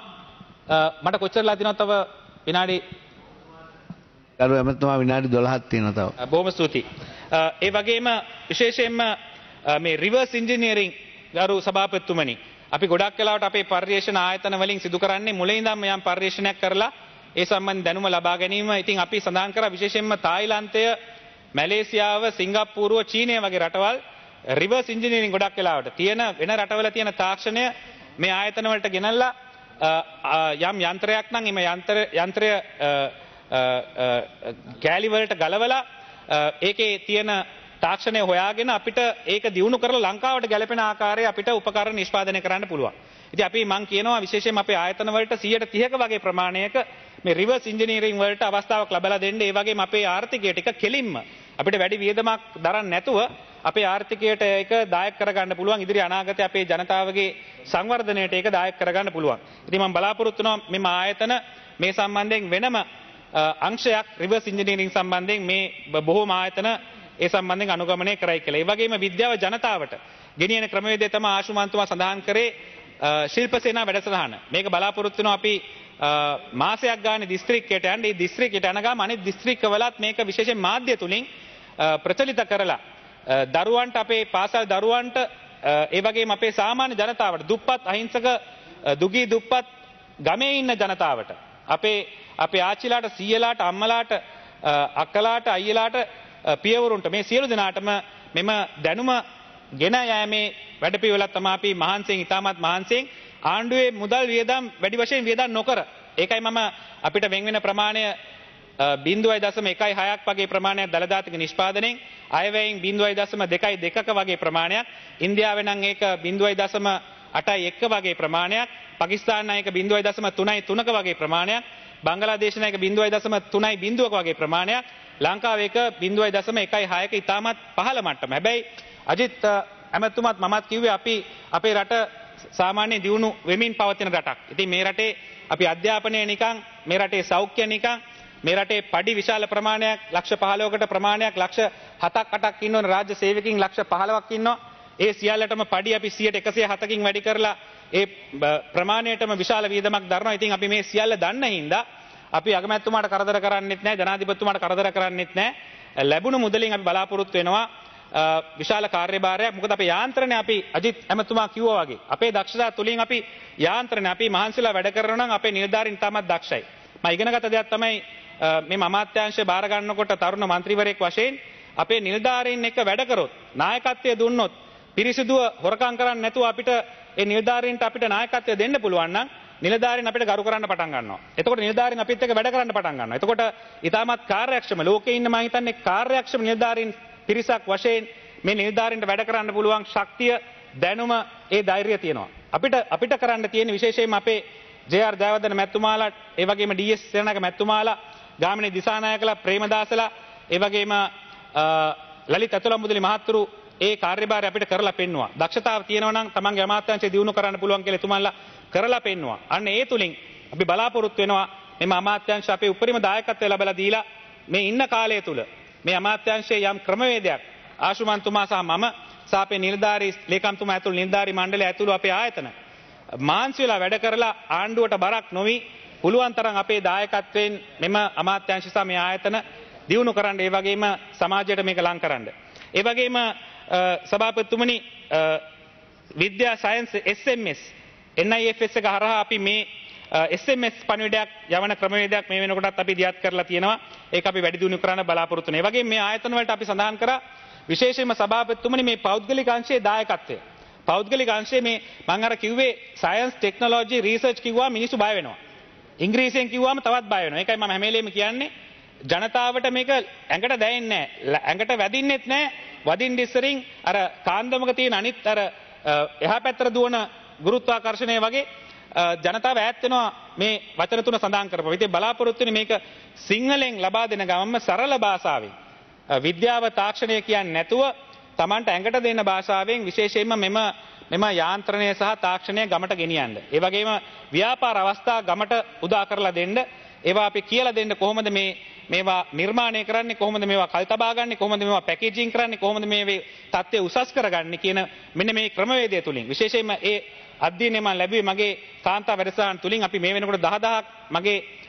මට කොච්චරලා තියෙනවද තව විනාඩි ගරු ඇමතුමා විනාඩි 12ක් තියෙනවා තව. බොහොම ස්තුතියි. ඒ වගේම විශේෂයෙන්ම මේ රිවර්ස් ඉන්ජිනියරින් ගරු සභාපතිතුමනි අපි ගොඩක් වෙලාවට අපේ පර්යේෂණ ආයතන වලින් සිදු කරන්නේ මුලින් ඉඳන්ම යම් පර්යේෂණයක් කරලා ඒ සම්බන්ධ දැනුම ලබා ගැනීම. ඉතින් අපි සඳහන් කරා විශේෂයෙන්ම තායිලන්තය, මැලේසියාව, සිංගප්පූරුව, චීනය වගේ රටවල් රිවර්ස් ඉන්ජිනියරින් ගොඩක් වෙලාවට තියෙන වෙන රටවල තියෙන තාක්ෂණය මේ ආයතන වලට ගෙනල්ලා යම් යන්ත්‍රයක් නම් එම යන්ත්‍රය කෑලි වලට ගලවලා ඒකේ තියෙන තාක්ෂණය හොයාගෙන අපිට ඒක දියුණු කරලා ලංකාවට ගැලපෙන ආකාරයේ අපිට උපකරණ නිෂ්පාදනය කරන්න පුළුවන්. ඉතින් අපි මම කියනවා විශේෂයෙන්ම අපේ ආයතන වලට 130ක වගේ ප්‍රමාණයක මේ රිවර්ස් ඉන්ජිනියරින් වලට අවස්ථාවක් ලබා දෙන්න. ඒ වගේම අපේ ආර්ථිකයට එක කෙලින්ම අපිට වැඩි වියදමක් දරන්න නැතුව අපේ ආර්ථිකයට ඒක දායක කරගන්න පුළුවන්. ඉදිරි අනාගතයේ අපේ ජනතාවගේ සංවර්ධනයට ඒක දායක කරගන්න පුළුවන්. ඉතින් මම බලාපොරොත්තු වෙනවා මෙම ආයතන මේ සම්බන්ධයෙන් වෙනම අංශයක් රිවර්ස් ඉන්ජිනියරින් සම්බන්ධයෙන් මේ බොහෝම ආයතන ඒ සම්බන්ධයෙන් අනුගමනය කරයි කියලා. ඒ වගේම විද්‍යාව ජනතාවට ගෙනියන ක්‍රමවේදය තමයි ආශුමන්තුමා සඳහන් කරේ ශිල්ප සේනා වැඩසටහන. මේක බලාපොරොත්තු වෙනවා අපි මාසයක් ගානේ දිස්ත්‍රික්කයට යන්න. මේ දිස්ත්‍රික්කයට යන ගාම අනිත් දිස්ත්‍රික්කවලත් මේක විශේෂයෙන් මාධ්‍ය තුලින් ප්‍රචලිත කරලා දරුවන්ට අපේ පාසල් දරුවන්ට ඒ වගේම අපේ සාමාන්‍ය ජනතාවට දුප්පත් අහිංසක දුගී දුප්පත් ගමේ ඉන්න ජනතාවට අපේ ආච්චිලාට සීයලාට අම්මලාට අක්කලාට අයියලාට පියවරුන්ට මේ සියලු දෙනාටම මෙම දැනුම ගෙන යෑමේ වැඩපිළිවෙලක් තමයි අපි මහන්සියෙන් ඉතාමත් මහන්සියෙන් ආණ්ඩුවේ මුදල් වියදම් වැඩි වශයෙන් වියදම් නොකර ඒකයි මම අපිට වෙන් වෙන ප්‍රමාණය 0.16ක් වගේ ප්‍රමාණයක් දළදාතික නිෂ්පාදනයෙන් අයවැයෙන් 0.22ක වගේ ප්‍රමාණයක් ඉන්දියාවේ නම් ඒක 0.81 වගේ ප්‍රමාණයක් පාකිස්තාන නම් ඒක 0.33ක වගේ ප්‍රමාණයක් බංගලාදේශ නම් ඒක 0.30ක වගේ ප්‍රමාණයක් ලංකාවේ ඒක 0.16ක ඉතාමත් පහළ මට්ටම. හැබැයි අජිත් ඇමතුමත් මමත් කිව්වේ අපි අපේ රට සාමාන්‍ය දියුණු වෙමින් පවතින රටක්. ඉතින් මේ රටේ අපි අධ්‍යාපනය නිකන් මේ රටේ සෞඛ්‍ය නිකන් මේ රටේ පඩි විශාල ප්‍රමාණයක් ලක්ෂ 15කට ප්‍රමාණයක් ලක්ෂ 7ක් 8ක් ඉන්නවන රාජ්‍ය සේවකින් ලක්ෂ 15ක් ඉන්නවා. ඒ සියල්ලටම පඩි අපි 107කින් වැඩි කරලා ඒ ප්‍රමාණයටම විශාල වියදමක් දරනවා. ඉතින් අපි මේ සියල්ල දන්න හින්දා අපි අගමැතිතුමාට කරදර කරන්නෙත් නැහැ, ජනාධිපතිතුමාට කරදර කරන්නෙත් නැහැ. ලැබුණු මුදලින් අපි බලාපොරොත්තු වෙනවා විශාල කාර්යභාරයක්. මොකද අපේ යාන්ත්‍රණය අපි අජිත් ඇමතුමා කිව්වා වගේ අපේ දක්ෂතා තුලින් අපි යාන්ත්‍රණය අපි මහන්සිලා වැඩ කරනවා නම් අපේ නිලධාරීන් තාමත් දක්ෂයි. මම ඉගෙනගත දෙයක් තමයි මේ අමාත්‍යාංශය බාර ගන්නකොට තරුණ മന്ത്രിවරයෙක් වශයෙන් අපේ නිලධාරීන් එක්ක වැඩ කරොත් නායකත්වය දුන්නොත් පිරිසිදුව හොරකම් කරන්නේ නැතුව අපිට ඒ නිලධාරීන්ට අපිට නායකත්වය දෙන්න පුළුවන් නම් නිලධාරීන් අපිට ගරු කරන්න පටන් ගන්නවා. එතකොට නිලධාරීන් අපිත් එක්ක වැඩ කරන්න පටන් ගන්නවා. එතකොට ඊටමත් කාර්යක්ෂම ලෝකේ ඉන්න මම හිතන්නේ කාර්යක්ෂම නිලධාරීන් පිරිසක් වශයෙන් මේ නිලධාරීන්ට වැඩ කරන්න පුළුවන් ශක්තිය දැනුම ඒ ධෛර්යය තියෙනවා. අපිට කරන්න තියෙන විශේෂයෙන්ම අපේ ජේ.ආර්. ජයවර්ධන මැතිතුමාලා ඒ වගේම ඩී.එස්. සේනානායක මැතිතුමාලා ගාමිණී දිසානායකලා ප්‍රේමදාසලා ඒ වගේම ලලිත් අතුලම්මුදලි මහත්තුරු ඒ කාර්යභාරය අපිට කරලා පෙන්නවා. දක්ෂතාව තියෙනවා නම් තමන්ගේ අමාත්‍යාංශය දියුණු කරන්න පුළුවන් කියලා එතුමන්ලා කරලා පෙන්නවා. අන්න ඒ තුලින් අපි බලාපොරොත්තු වෙනවා මෙම අමාත්‍යාංශ අපේ උපරිම දායකත්වය ලැබලා දීලා මේ ඉන්න කාලය තුල මේ අමාත්‍යාංශයේ යම් ක්‍රමවේදයක් ආශුමන්තුමා සහ මම සහ අපේ නිලධාරී ලේකම්තුමා ඇතුළු නිලධාරී මණ්ඩලය ඇතුළු අපේ ආයතන මාන්සි වෙලා වැඩ කරලා ආණ්ඩුවට බරක් නොවි පුළුවන් තරම් අපේ දායකත්වයෙන් මෙම අමාත්‍යාංශ සහ මේ ආයතන දියුණු කරන්න ඒ වගේම සමාජයට මේක ලං කරන්න. ඒ වගේම සභාපතිතුමනි විද්‍යා සයන්ස් SMS NIFS එක හරහා අපි මේ SMS පණිවිඩයක් යවන ක්‍රමවේදයක් මේ වෙනකොටත් අපි දියත් කරලා තියෙනවා. ඒක අපි වැඩි දියුණු කරන්න බලාපොරොත්තු වෙනවා. ඒ වගේම මේ ආයතන වලට අපි සඳහන් කරා විශේෂයෙන්ම සභාපතිතුමනි මේ පෞද්ගලික අංශයේ දායකත්වය. පෞද්ගලික අංශයේ මේ මම අර කිව්වේ සයන්ස් ටෙක්නොලොජි රිසර්ච් කිව්වා මිනිස්සු බය වෙනවා. ඉංග්‍රීසියෙන් කිව්වම තවත් බය වෙනවා. ඒකයි මම හැම වෙලේම කියන්නේ ජනතාවට මේක ඇඟට දැනෙන්නේ නැහැ. ඇඟට වැදින්නෙත් නැහැ. වදින්න ඉස්සරින් අර කාන්දමක තියෙන අනිත් අර එහා පැත්තට දුවන ගුරුත්වාකර්ෂණය වගේ ජනතාව ඈත් වෙනවා මේ වචන තුන සඳහන් කරපුවා. ඉතින් බලාපොරොත්තු වෙන්නේ මේක සිංහලෙන් ලබා දෙන ගමන්ම සරල භාෂාවෙන් විද්‍යාව තාක්ෂණය කියන්නේ නැතුව Tamanට ඇඟට දෙන්න භාෂාවෙන් විශේෂයෙන්ම මෙම යාන්ත්‍රණය සහ තාක්ෂණය ගමට ගෙනියන්න. ඒ වගේම ව්‍යාපාර අවස්ථා ගමට උදා කරලා දෙන්න. ඒවා අපි කියලා දෙන්න කොහොමද මේවා නිර්මාණය කරන්නේ, කොහොමද මේවා කල් තබා ගන්නේ, කොහොමද මේවා පැකේජින් කරන්නේ, කොහොමද මේ තත්ත්වය උසස් කරගන්නේ කියන මෙන්න මේ ක්‍රමවේදය තුලින් විශේෂයෙන්ම ඒ අධ්‍යයනය මම ලැබුවේ මගේ කාන්තා වැඩසටහන තුලින්. අපි මේ වෙනකොට 10000ක් මගේ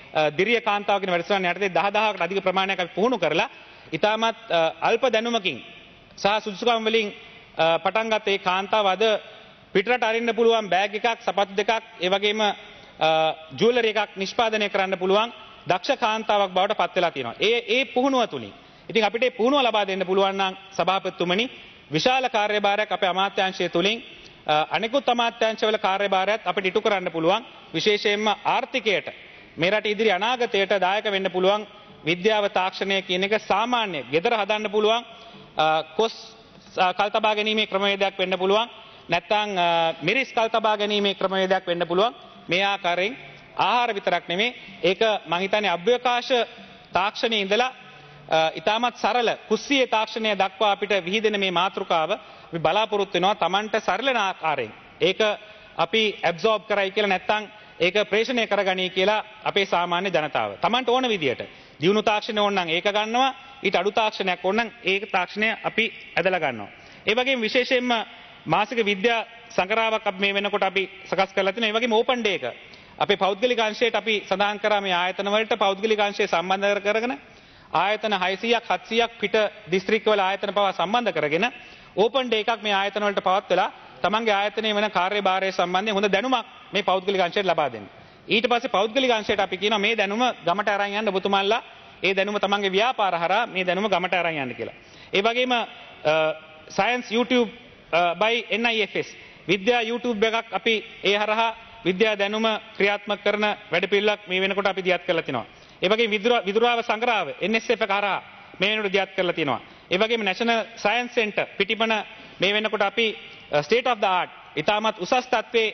දිරිය කාන්තාව කියන වැඩසටහන යටතේ 10000කට අධික ප්‍රමාණයක් අපි පුහුණු කරලා ඉතාමත් අල්ප දැනුමකින් සහ සුදුසුකම් වලින් පටන් ගත්ත ඒ කාන්තාව අද පිටරට අරින්න පුළුවන් බෑග් එකක්, සපත්තු දෙකක්, ඒ වගේම ජුවලරි එකක් නිෂ්පාදනය කරන්න පුළුවන් දක්ෂ කාන්තාවක් බවට පත් වෙලා තියෙනවා. ඒ පුහුණුව තුලින්. ඉතින් අපිට මේ පුහුණුව ලබා දෙන්න පුළුවන් නම් සභාපතිතුමනි විශාල කාර්යභාරයක් අපේ අමාත්‍යාංශය තුලින් අනෙකුත් අමාත්‍යාංශවල කාර්යභාරයත් අපිට ඉටු කරන්න පුළුවන්. විශේෂයෙන්ම ආර්ථිකයට මේ රට ඉදිරි අනාගතයට දායක වෙන්න පුළුවන් විද්‍යාව තාක්ෂණය කියන එක සාමාන්‍ය ගෙදර හදන්න පුළුවන් කොස් කල් තබා ගැනීමේ ක්‍රමවේදයක් වෙන්න පුළුවන්. නැත්නම් මිරිස් කල් තබා ගැනීමේ ක්‍රමවේදයක් වෙන්න පුළුවන්. මේ ආකාරයෙන් ආහාර විතරක් නෙමෙයි ඒක මම හිතන්නේ අභ්‍යවකාශ තාක්ෂණයේ ඉඳලා ඉතාමත් සරල කුස්සියේ තාක්ෂණය දක්වා අපිට විහිදෙන මේ මාතෘකාව අපි බලාපොරොත්තු වෙනවා Tamanට සරලන ආකාරයෙන්. ඒක අපි ඇබ්සෝබ් කරයි කියලා නැත්නම් ඒක ප්‍රේෂණය කරගනී කියලා අපේ සාමාන්‍ය ජනතාව. Tamanට ඕන විදියට දියුණු තාක්ෂණය ඕන නම් ඒක ගන්නවා. ඊට අඩු තාක්ෂණයක් ඕන නම් ඒක තාක්ෂණය අපි ඇදලා ගන්නවා. ඒ වගේම විශේෂයෙන්ම මාසික විද්‍යා සංග්‍රහයක් අපි මේ වෙනකොට අපි සකස් කරලා තිනවා. ඒ වගේම ඕපන් ඩේ එක අපේ පෞද්ගලික අංශයට අපි සඳහන් කරා මේ ආයතන වලට පෞද්ගලික අංශය සම්බන්ධ කරගෙන ආයතන 600ක් 700ක් පිට දිස්ත්‍රික්කවල ආයතන පවා සම්බන්ධ කරගෙන ඕපන් ඩේ එකක් මේ ආයතන වලට පවත්වලා තමන්ගේ ආයතනයේ වෙන කාර්යභාරය සම්බන්ධයෙන් හොඳ දැනුමක් මේ පෞද්ගලික අංශයට ලබා දෙන්න. ඊට පස්සේ පෞද්ගලික අංශයට අපි කියනවා මේ දැනුම ගමට අරන් යන්න ඔබතුමාලා ඒ දැනුම තමන්ගේ ව්‍යාපාර හරහා මේ දැනුම ගමට අරන් යන්න කියලා. ඒ වගේම science YouTube by NIFS විද්‍යා YouTube එකක් අපි ඒ හරහා විද්‍යා දැනුම ක්‍රියාත්මක කරන වැඩපිළිවෙලක් මේ වෙනකොට අපි දියත් කරලා තිනවා. ඒ වගේම විදුරාව සංග්‍රහව NSF එක හරහා මේ වෙනකොට දියත් කරලා තිනවා. ඒ වගේම National Science Center පිටිපන මේ වෙනකොට අපි state of the art ඉතාමත් උසස් තත්ත්වයේ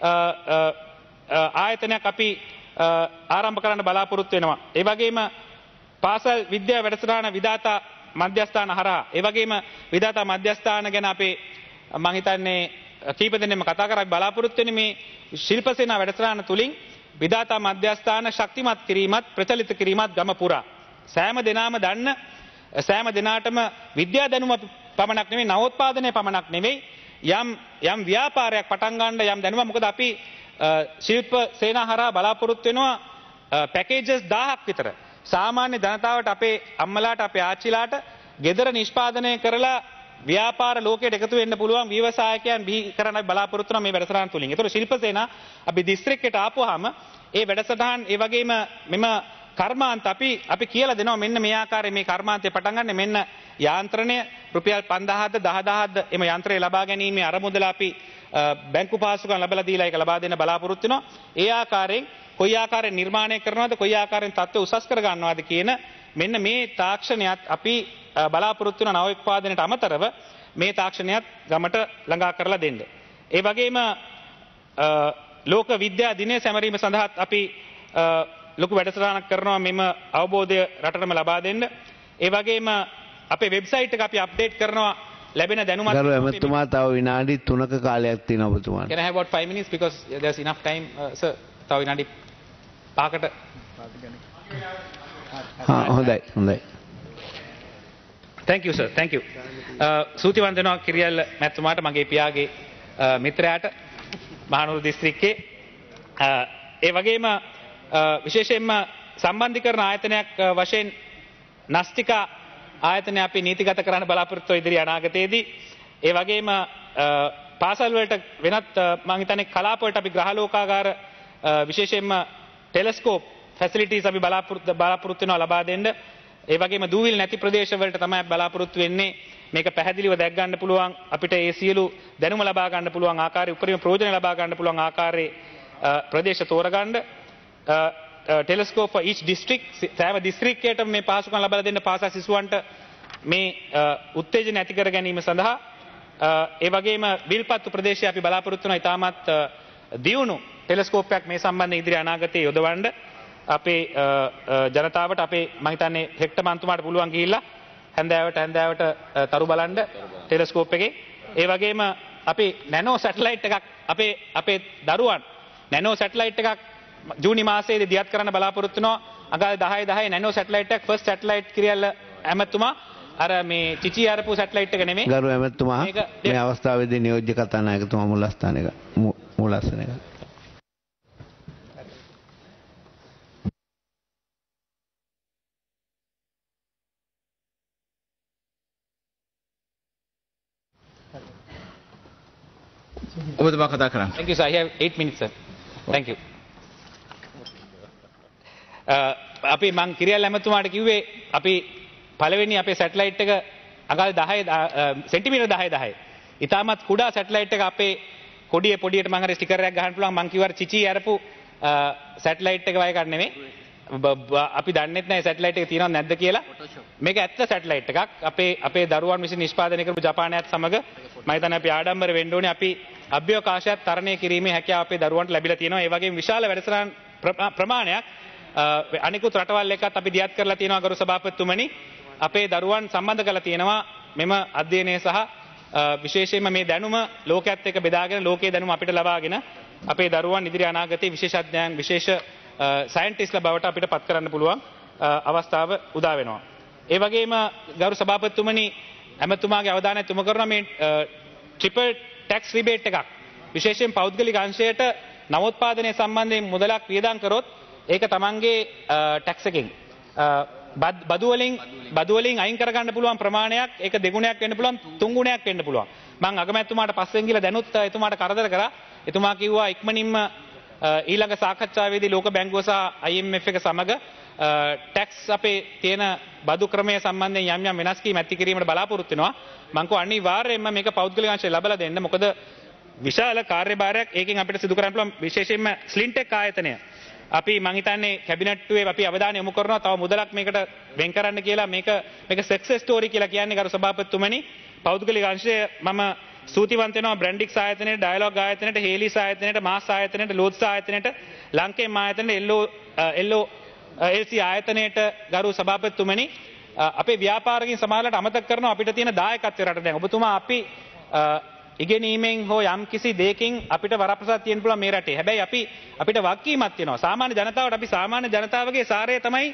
ආයතනයක් අපි ආරම්භ කරන්න බලාපොරොත්තු වෙනවා. ඒ වගේම පාසල් විද්‍යා වැඩසටහන විදාතා මධ්‍යස්ථාන හරහා ඒ වගේම විදාතා මධ්‍යස්ථාන ගැන අපේ මම හිතන්නේ කීප දෙනෙක්ම කතා කරලා බලාපොරොත්තු වෙන්නේ මේ ශිල්ප සේනා වැඩසටහන තුලින් විදාතා මධ්‍යස්ථාන ශක්තිමත් කිරීමත් ප්‍රචලිත කිරීමත් ගම පුරා සෑම දෙනාම දන්න සෑම දෙනාටම විද්‍යා දැනුම පමණක් නෙවෙයි නවෝත්පාදනය පමණක් නෙවෙයි යම් ව්‍යාපාරයක් පටන් ගන්න යම් දැනුමක් මොකද අපි ශිල්ප සේනා හරහා බලාපොරොත්තු වෙනවා පැකේජස් 1000ක් විතර සාමාන්‍ය ජනතාවට අපේ අම්මලාට අපේ ආච්චිලාට ගෙදර නිෂ්පාදනය කරලා ව්‍යාපාර ලෝකයට එකතු වෙන්න පුළුවන් ව්‍යවසායකයන් බිහි කරන්න බලාපොරොත්තු වෙන මේ වැඩසටහන තුලින්. ඒතකොට ශිල්ප සේනා අපි දිස්ත්‍රික්කයට ආපුවාම ඒ වැඩසටහන් ඒ වගේම මෙම කර්මාන්ත අපි කියලා දෙනවා මෙන්න මේ ආකාරයෙන් මේ කර්මාන්තය පටන් ගන්න මෙන්න යාන්ත්‍රණය රුපියල් 5000ද 10000ද එම යන්ත්‍රය ලබා ගැනීමේ අරමුදල අපි බැංකු පාසුකම් ලැබලා දීලා ඒක ලබා දෙන්න බලාපොරොත්තු වෙනවා. ඒ ආකාරයෙන් කොයි ආකාරයෙන් නිර්මාණය කරනවද කොයි ආකාරයෙන් තත්ත්ව උසස් කර ගන්නවද කියන මෙන්න මේ තාක්ෂණයත් අපි බලාපොරොත්තු වෙන නව උත්පාදනයට අමතරව මේ තාක්ෂණයත් ගමට ළඟා කරලා දෙන්න. ඒ වගේම ලෝක විද්‍යා දිනය සැමරීම සඳහා අපි ලොකු වැඩසටහනක් කරනවා මෙම අවබෝධය රටටම ලබා දෙන්න. ඒ වගේම අපේ වෙබ්සයිට් එක අපි අප්ඩේට් කරනවා ලැබෙන දැනුමත් ගරු එමෙතුමා තව විනාඩි 3ක කාලයක් තියෙනවා ඔබතුමාට. Can I have about 5 minutes because there's enough time sir. තව විනාඩි 5කට හොඳයි. Thank you sir. Thank you. සූතිවන්ත වෙනවා කිරියල් මැතිතුමාට මගේ පියාගේ මිත්‍රයාට මහනුවර දිස්ත්‍රික්කයේ ඒ වගේම විශේෂයෙන්ම සම්බන්ධීකරණ ආයතනයක් වශයෙන් නාස්තිකා ආයතනය අපි නීතිගත කරන්න බලාපොරොත්තු ඉදිරි අනාගතයේදී ඒ වගේම පාසල් වලට වෙනත් මම හිතන්නේ කලාප වලට අපි ග්‍රහලෝකාගාර විශේෂයෙන්ම ටෙලස්කෝප් ෆැසිලිටිස් අපි බලාපොරොත්තු වෙනවා ලබා දෙන්න. ඒ වගේම දූවිලි නැති ප්‍රදේශ වලට තමයි බලාපොරොත්තු වෙන්නේ මේක පැහැදිලිව දැක් ගන්න පුළුවන් අපිට ඒ සියලු දැනුම ලබා ගන්න පුළුවන් ආකාරයේ උපරිම ප්‍රයෝජන ලබා ගන්න පුළුවන් ආකාරයේ ප්‍රදේශ තෝරගන්න telescope for each district සෑම දිස්ත්‍රික්කයකටම මේ පහසුකම් ලබා දෙන්න පාසල් සිසුවන්ට මේ උත්තේජන ඇති කර ගැනීම සඳහා ඒ වගේම විල්පත්තු ප්‍රදේශයේ අපි බලාපොරොත්තු වෙන ඉතාමත් දියුණු ටෙලස්කෝප් එකක් මේ සම්බන්ධයෙන් ඉදිරි අනාගතයේ යොදවන්න අපේ ජනතාවට අපේ මම හිතන්නේ හෙක්ටර් මන්තුමාට පුළුවන් ගිහිල්ලා හැන්දෑවට තරු බලන්න ටෙලස්කෝප් එකේ ඒ වගේම අපි නැනෝ සැටලයිට් එකක් අපේ දරුවන් නැනෝ සැටලයිට් එකක් ජූනි මාසයේදී දියත් කරන්න බලාපොරොත්තු වෙනවා අගාල 10 නැනෝ සැටලයිට් එකක් ෆස්ට් සැටලයිට් කිරියල්ල ඇමතුමා අර මේ චිචි අරපු සැටලයිට් එක නෙමෙයි ගරු ඇමතුමා මේ අවස්ථාවේදී නියෝජ්‍ය කතානායකතුමා මූලස්ථානයක ඔබතුමා කතා කරන්න. Thank you sir. I have 8 minutes sir. Thank you. අපි මං කිරියල් ඇමතුමාට කිව්වේ අපි පළවෙනි අපේ සැටලයිට් එක අඟල් 10 සෙන්ටිමීටර් 10. ඉතාමත් කුඩා සැටලයිට් එක අපේ කොඩියේ පොඩියට මං හරි ස්ටිකර් එකක් ගහන්න පුළුවන්. මං කිව්වා චිචි අරපු සැටලයිට් එක වගේ එකක් නෙමෙයි. අපි දන්නෙත් නැහැ සැටලයිට් එක තියෙනවද නැද්ද කියලා. මේක ඇත්ත සැටලයිට් එකක්. අපේ දරුවන් විසින් නිෂ්පාදනය කරපු ජපානයත් සමග මම හිතන්නේ අපි ආඩම්බර වෙන්න ඕනේ. අපි අභ්‍යවකාශයත් තරණය කිරීමේ හැකියාව අපේ දරුවන්ට ලැබිලා තියෙනවා. ඒ වගේම විශාල වැඩසටහන් ප්‍රමාණයක් අනිකුත් රටවල් එක්කත් අපි දියත් කරලා තියෙනවා ගරු සභාපතිතුමනි. අපේ දරුවන් සම්බන්ධ කරලා තියෙනවා මෙම අධ්‍යයනය සහ විශේෂයෙන්ම මේ දැනුම ලෝකයේත් එක්ක බෙදාගෙන ලෝකයේ දැනුම අපිට ලබාගෙන අපේ දරුවන් ඉදිරි අනාගතයේ විශේෂඥයන් විශේෂ සයන්ටිස්ට්ලා බවට අපිට පත් කරන්න පුළුවන් අවස්ථාව උදා වෙනවා. ඒ වගේම ගරු සභාපතිතුමනි ඇමතුමාගේ අවධානය යොමු කරනවා මේ ට්‍රිපල් ටැක්ස් රිබේට් එකක් විශේෂයෙන් පෞද්ගලික අංශයට නවෝත්පාදනය සම්බන්ධයෙන් මුදලක් වියදම් කරොත් ඒක තමන්ගේ ටැක්ස් එකෙන් බදු වලින් අයින් කරගන්න පුළුවන් ප්‍රමාණයක් ඒක දෙගුණයක් වෙන්න පුළුවන් තුන් ගුණයක් වෙන්න පුළුවන්. මම අගමැතිතුමාට පස්සෙන් ගිහලා දැනුත් එතුමාට කරදර කරා. එතුමා කිව්වා ඉක්මනින්ම ඊළඟ සාකච්ඡාවේදී ලෝක බැංකුව සහ IMF එක සමග ටැක්ස් අපේ තියෙන බදු ක්‍රමය සම්බන්ධයෙන් යම් වෙනස් කීම් ඇති කිරීමට බලාපොරොත්තු වෙනවා. මම කෝ අනිවාර්යයෙන්ම මේක පෞද්ගලික අංශය ලබලා දෙන්න. මොකද විශාල කාර්යභාරයක් ඒකෙන් අපිට සිදු කරන්න පුළුවන්. විශේෂයෙන්ම ස්ලින්ටෙක් ආයතනය අපි මං හිතන්නේ කැබිනට්ටුවේ අපි අවධානය යොමු කරනවා තව මුදලක් මේකට වෙන් කරන්න කියලා. මේක සක්සස් ස්ටෝරි කියලා කියන්නේ ගරු සභාපතිතුමනි. පෞද්ගලික අංශය මම ස්තුතිවන්ත වෙනවා බ්‍රැන්ඩික්ස් ආයතනයට, ඩයලොග් ආයතනයට, හේලිස් ආයතනයට, මාස් ආයතනයට, ලෝත්ස් ආයතනයට, ලංකේම් ආයතනයට, එල්ලෝ LC ආයතනයට ගරු සභාපතිතුමනි. අපේ ව්‍යාපාරිකින් සමාජලට අමතක කරනවා අපිට තියෙන දායකත්වය රට දැන්. ඔබතුමා අපි ඉගෙනීමෙන් හෝ යම් කිසි දෙයකින් අපිට වරප්‍රසාද තියෙන්න පුළුවන් මේ රටේ. හැබැයි අපිට වගකීමක් තියෙනවා. සාමාන්‍ය ජනතාවට අපි සාමාන්‍ය ජනතාවගේ සාරය තමයි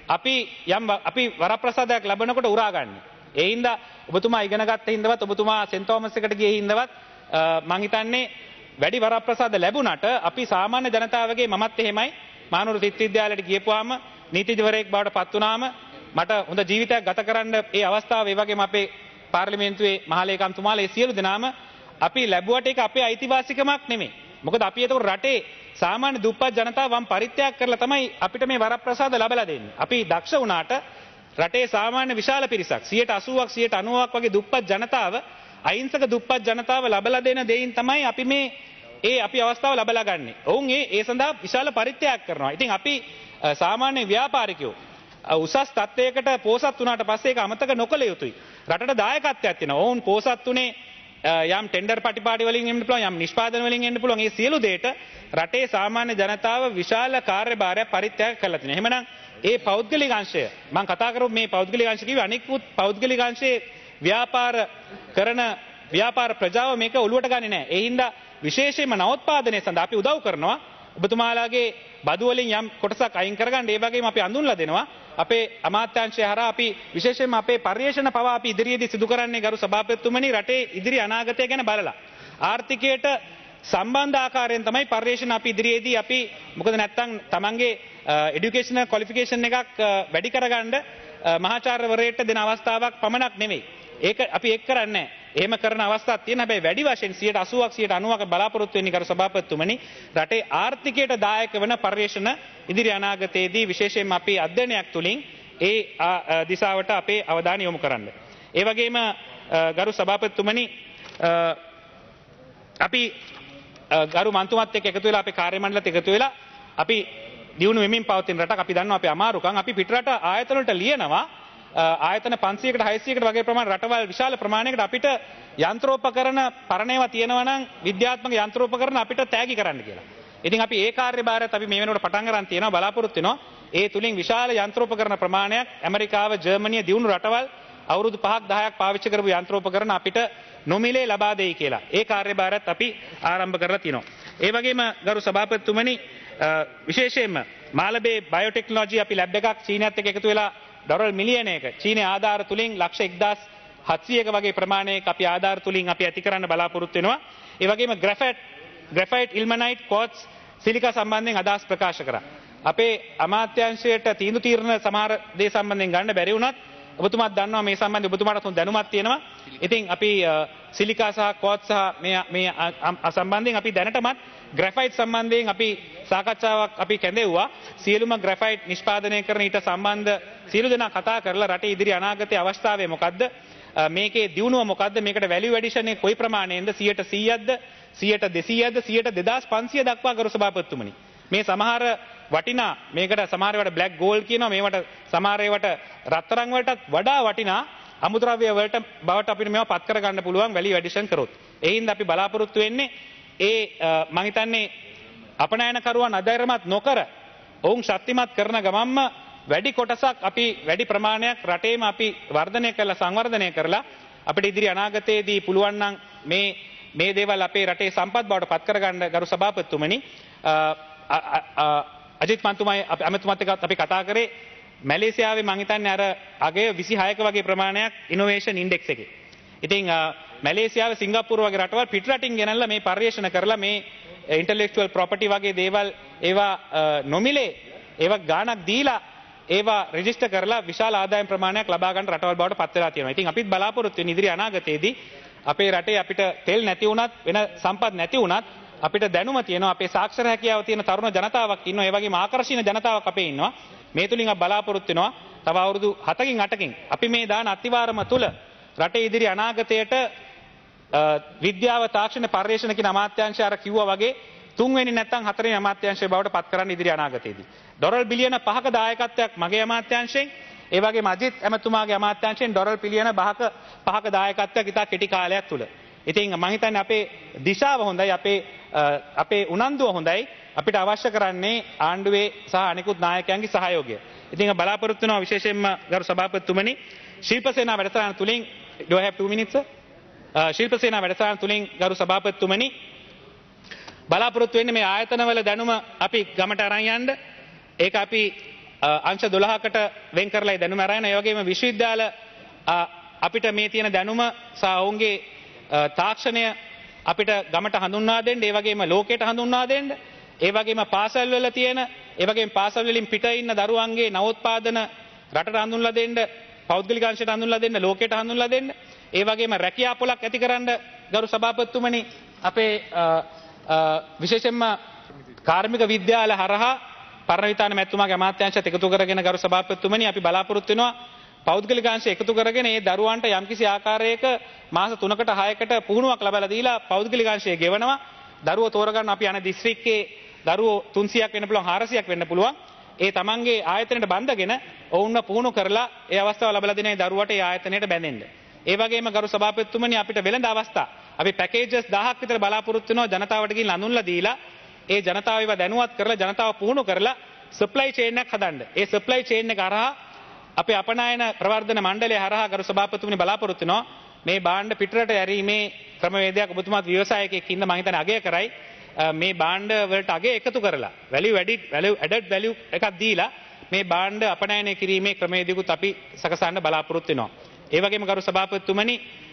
අපි වරප්‍රසාදයක් ලැබනකොට උරාගන්නේ. ඒ හින්දා ඔබතුමා ඉගෙන ගත්ත හින්දාවත් ඔබතුමා සෙන්ට් තෝමස් එකට ගියේ හින්දාවත් මං හිතන්නේ වැඩි වරප්‍රසාද ලැබුණාට අපි සාමාන්‍ය ජනතාවගේ මමත් එහෙමයි මානවර සිත් විද්‍යාලයට ගියපුවාම නීතිඥවරයෙක් බවට පත් වුණාම මට හොඳ ජීවිතයක් ගත කරන්න ඒ අවස්ථාව ඒ වගේම අපේ පාර්ලිමේන්තුවේ මහලේකම්තුමාලා ඒ සියලු දෙනාම අපි ලැබුවට ඒක අපේ අයිතිවාසිකමක් නෙමෙයි. මොකද අපි ඒක රටේ සාමාන්‍ය දුප්පත් ජනතාව වම් පරිත්‍යාග කරලා තමයි අපිට මේ වරප්‍රසාද ලැබලා දෙන්නේ. අපි දක්ෂ වුණාට රටේ සාමාන්‍ය විශාල පිරිසක් 80%ක් 90%ක් වගේ දුප්පත් ජනතාව අහිංසක දුප්පත් ජනතාව ලබලා දෙන දෙයින් තමයි අපි මේ අපි අවස්ථාව ලබලා ගන්නෙ. ඔවුන් ඒ සඳහා විශාල පරිත්‍යාග කරනවා. ඉතින් අපි සාමාන්‍ය ව්‍යාපාරිකයෝ උසස් තත්ත්වයකට පෝසත් වුණාට පස්සේ ඒක අමතක නොකළ යුතුයි. රටට දායකත්වයක් තියෙනවා. ඔවුන් පෝසත් උනේ යම් ටෙන්ඩර් පටිපාටි වලින් එන්න පුළුවන්, යම් නිෂ්පාදන වලින් එන්න පුළුවන්. මේ සියලු දේට රටේ සාමාන්‍ය ජනතාව විශාල කාර්යභාරයක් පරිත්‍යාග කරලා තියෙනවා. එහෙමනම් ඒ පෞද්ගලික අංශය මම කතා කරපු මේ පෞද්ගලික අංශ කිව්වේ අනිකුත් පෞද්ගලික අංශයේ ව්‍යාපාර ප්‍රජාව මේක ඔලුවට ගන්නේ නැහැ. ඒ හින්දා විශේෂයෙන්ම නවෝත්පාදනය සඳහා අපි උදව් කරනවා. ඔබතුමාලාගේ බදු වලින් යම් කොටසක් අයින් කරගන්න ඒ වගේම අපි අඳුන්ලා දෙනවා. අපේ අමාත්‍යාංශය හරහා අපි විශේෂයෙන්ම අපේ පර්යේෂණ පවා අපි ඉදිරියේදී සිදු කරන්නේ ගරු සභාපතිතුමනි රටේ ඉදිරි අනාගතය ගැන බලලා. ආර්ථිකයට සම්බන්ධ ආකාරයෙන් තමයි පර්යේෂණ අපි ඉදිරියේදී අපි මොකද නැත්තම් තමන්ගේ এডুকেෂනල් ක්වොලිෆිකේෂන් එකක් වැඩි කරගන්න මහාචාර්යවරයෙක්ට දෙන අවස්ථාවක් පමණක් නෙමෙයි. ඒක අපි එක් කරන්නේ නැහැ. එහෙම කරන අවස්ථාවක් තියෙන හැබැයි වැඩි වශයෙන් 80%ක් 90%ක් බලාපොරොත්තු වෙන්නේ කරු සභාපතිතුමනි රටේ ආර්ථිකයට දායක වන පර්යේෂණ ඉදිරි අනාගතයේදී විශේෂයෙන්ම අපි අධ්‍යයනයක් තුලින් ඒ දිශාවට අපේ අවධානය යොමු කරන්න. ඒ වගේම ගරු සභාපතිතුමනි අපි ගරු මන්තුමත් එක්ක එකතු වෙලා අපේ කාර්ය මණ්ඩලත් එකතු වෙලා අපි දියුණු වෙමින් පවතින රටක් අපි දන්නවා අපි අමාරුකම් අපි පිටරට ආයතන වලට ලියනවා ආයතන 500කට 600කට වගේ ප්‍රමාණ රටවල් විශාල ප්‍රමාණයකට අපිට යන්ත්‍රෝපකරණ පරණේවා තියෙනවා නම් විද්‍යාත්මක යන්ත්‍රෝපකරණ අපිට තෑගි කරන්න කියලා. ඉතින් අපි ඒ කාර්යභාරයත් අපි මේ වෙනකොට පටන් ගන්න තියෙනවා බලාපොරොත්තු වෙනවා. ඒ තුලින් විශාල යන්ත්‍රෝපකරණ ප්‍රමාණයක් ඇමරිකාව ජර්මනිය දියුණු රටවල් අවුරුදු 5ක් 10ක් පාවිච්චි කරපු යන්ත්‍රෝපකරණ අපිට නොමිලේ ලබා දෙයි කියලා. ඒ කාර්යභාරයත් අපි ආරම්භ කරලා තියෙනවා. ඒ වගේම ගරු සභාපතිතුමනි විශේෂයෙන්ම මාලබේ බයෝටෙක්නොලොජි අපි ලැබ් එකක් චීනයත් එක්ක එකතු වෙලා ඩොලර් මිලියනයක චීනයේ ආධාර තුලින් ලක්ෂ 1700ක වගේ ප්‍රමාණයක අපි ආධාර තුලින් අපි ඇති කරන්න බලාපොරොත්තු වෙනවා. ඒ වගේම ග්‍රැෆයිට් ඉල්මනයිට් කෝට්ස් සිලිකා සම්බන්ධයෙන් අදහස් ප්‍රකාශ කරා. අපේ අමාත්‍යාංශයට තීරණ සමහර දේ සම්බන්ධයෙන් ගන්න බැරි වුණත් ඔබතුමාත් දන්නවා මේ සම්බන්ධයෙන් ඔබතුමාට හොඳ දැනුමක් තියෙනවා. ඉතින් අපි සිලිකා සහ කෝත් සහ මේ සම්බන්ධයෙන් අපි දැනටමත් ග්‍රැෆයිට් සම්බන්ධයෙන් අපි සාකච්ඡාවක් අපි කැඳෙව්වා. සියලුම ග්‍රැෆයිට් නිෂ්පාදනය කරන ඊට සම්බන්ධ සියලු දෙනා කතා කරලා රටේ ඉදිරි අනාගතයේ අවස්ථාවේ මොකද්ද? මේකේ දියුණුව මොකද්ද? මේකට වැලියු ඇඩිෂන් එක කොයි ප්‍රමාණයෙන්ද? 100%ක්ද? 200ද? 2500 දක්වා ගරු සභාපතිතුමනි. මේ සමහර වටිනා මේකට සමහර ඒවාට බ්ලැක් ගෝල්ඩ් කියනවා. මේවට සමහර ඒවාට රත්තරන් වලටත් වඩා වටිනා අමුද්‍රව්‍ය වලට බවට අපිට මේවා පත් කර ගන්න පුළුවන් වැලියු ඇඩිෂන් කරොත්. ඒ හින්දා අපි බලාපොරොත්තු වෙන්නේ මම හිතන්නේ අපනයනකරුවන් අධෛර්යමත් නොකර ඔවුන් ශක්තිමත් කරන ගමන්ම වැඩි කොටසක් අපි වැඩි ප්‍රමාණයක් රටේම අපි වර්ධනය කරලා සංවර්ධනය කරලා අපිට ඉදිරි අනාගතයේදී පුළුවන් නම් මේ දේවල් අපේ රටේ සම්පත් බවට පත් කරගන්න ගරු සභාපතිතුමනි අජිත් මන්තුමයි අමතුමත් එක්ක අපි කතා කරේ මැලේසියාවේ මං හිතන්නේ අර අගය 26ක වගේ ප්‍රමාණයක් ඉනෝවේෂන් ඉන්ඩෙක්ස් එකේ. ඉතින් මැලේසියාව සිංගප්පූරු වගේ රටවල් පිට රටින් ගෙනල්ලා මේ පර්යේෂණ කරලා මේ ඉන්ටෙලෙක්චුවල් ප්‍රොපර්ටි වගේ දේවල් ඒවා නොමිලේ ඒවා ගාණක් දීලා ඒවා රෙජිස්ටර් කරලා විශාල ආදායම් ප්‍රමාණයක් ලබා ගන්න රටවල් බවට පත් වෙලා තියෙනවා. ඉතින් අපිත් බලාපොරොත්තු වෙන ඉදිරි අනාගතයේදී අපේ රටේ අපිට තෙල් නැති වුණත් වෙන සම්පත් නැති වුණත් අපිට දැනුම තියෙනවා. අපේ සාක්ෂර හැකියාව තියෙන තරුණ ජනතාවක් ඉන්නවා. ඒ වගේම ආකර්ෂණීය ජනතාවක් අපේ ඉන්නවා. මේ තුලින් අපි බලාපොරොත්තු වෙනවා තව අවුරුදු 7කින් 8කින් අපි මේ දාන අතිවාරම තුල රටේ ඉදිරි අනාගතයට විද්‍යාව තාක්ෂණ පර්යේෂණ කියන අමාත්‍යාංශය අර කිව්වා වගේ 3 වෙනි නැත්නම් 4 වෙනි අමාත්‍යාංශය බවට පත් කරන්න ඉදිරි අනාගතයේදී. ඩොලර් බිලියන 5ක දායකත්වයක් මගේ අමාත්‍යාංශයෙන් ඒ වගේම අජිත් ඇමතුමාගේ අමාත්‍යාංශයෙන් ඩොලර් බිලියන 5ක දායකත්වයක් ඉතා කෙටි කාලයක් තුල. ඉතින් මම හිතන්නේ අපේ දිශාව හොඳයි අපේ උනන්දුව හොඳයි. අපිට අවශ්‍ය කරන්නේ ආණ්ඩුවේ සහ අනිකුත් නායකයන්ගේ සහයෝගය. ඉතින් බලාපොරොත්තු වෙනවා විශේෂයෙන්ම ගරු සභාපතිතුමනි ශිල්ප සේනා වැඩසටහන තුලින් do I have 2 minutes sir? ශිල්ප සේනා වැඩසටහන තුලින් ගරු සභාපතිතුමනි බලාපොරොත්තු වෙන්නේ මේ ආයතනවල දැනුම අපි ගමට අරන් යන්න. ඒක අපි අංශ 12කට වෙන් කරලායි දැනුම අරන්. ඒ වගේම විශ්වවිද්‍යාල අපිට මේ තියෙන දැනුම සහ ඔවුන්ගේ තාක්ෂණය අපිට ගමට හඳුන්වා දෙන්න. ඒ වගේම ලෝකයට හඳුන්වා දෙන්න. ඒ වගේම පාසල් වල තියෙන ඒ වගේම පාසල් වලින් පිට ඉන්න දරුවන්ගේ නවෝත්පාදන රටට හඳුන්ලා දෙන්න, පෞද්ගලික අංශයට හඳුන්ලා දෙන්න, ලෝකයට හඳුන්ලා දෙන්න. ඒ වගේම රැකියා පොලක් ඇතිකරන්න ගරු සභාපතිතුමනි අපේ විශේෂයෙන්ම කාර්මික විද්‍යාල හරහා පරණවිතාන මැතිතුමාගේ අමාත්‍යාංශයත් එකතු කරගෙන ගරු සභාපතිතුමනි අපි බලාපොරොත්තු වෙනවා පෞද්ගලික අංශය එකතු කරගෙන මේ දරුවන්ට යම්කිසි ආකාරයක මාස 3කට 6කට පුහුණුවක් ලබා දීලා පෞද්ගලික අංශය ගෙවනවා. දරුවෝ තෝරගන්න අපි යන දිස්ත්‍රික්කයේ දරුවෝ 300ක් වෙන්න පුළුවන් 400ක් වෙන්න පුළුවන්. ඒ තමන්ගේ ආයතනයට බඳගෙන ඔවුන්ව පුහුණු කරලා ඒ අවස්ථාව ලබා දෙන ඒ දරුවට ඒ ආයතනයට බැඳෙන්න. ඒ වගේම ගරු සභාපතිතුමනි අපිට වෙළඳ අවස්ථා අපි පැකේජස් 1000ක් විතර බලාපොරොත්තු වෙනවා ජනතාවට ගිහින් අඳුන්ලා දීලා ඒ ජනතාව ඒවා දැනුවත් කරලා ජනතාව පුහුණු කරලා සප්ලයි චේන් එකක් හදන්න. ඒ සප්ලයි චේන් එක හරහා අපේ අපනයන ප්‍රවර්ධන මණ්ඩලය හරහා ගරු සභාපතිතුමනි බලාපොරොත්තු වෙනවා මේ භාණ්ඩ පිටරට යැරීමේ ක්‍රමවේදයක් ඔබතුමාත් ව්‍යවසායකයෙක් ඉන්න මම හිතන්නේ අගය කරයි. මේ භාණ්ඩ වලට අගය එකතු කරලා වැලියු ඇඩඩ් වැලියු එකක් දීලා මේ භාණ්ඩ අපනයනය කිරීමේ ක්‍රමවේදයකුත් අපි සකසන්න බලාපොරොත්තු වෙනවා. ඒ වගේම ගරු සභාපතිතුමනි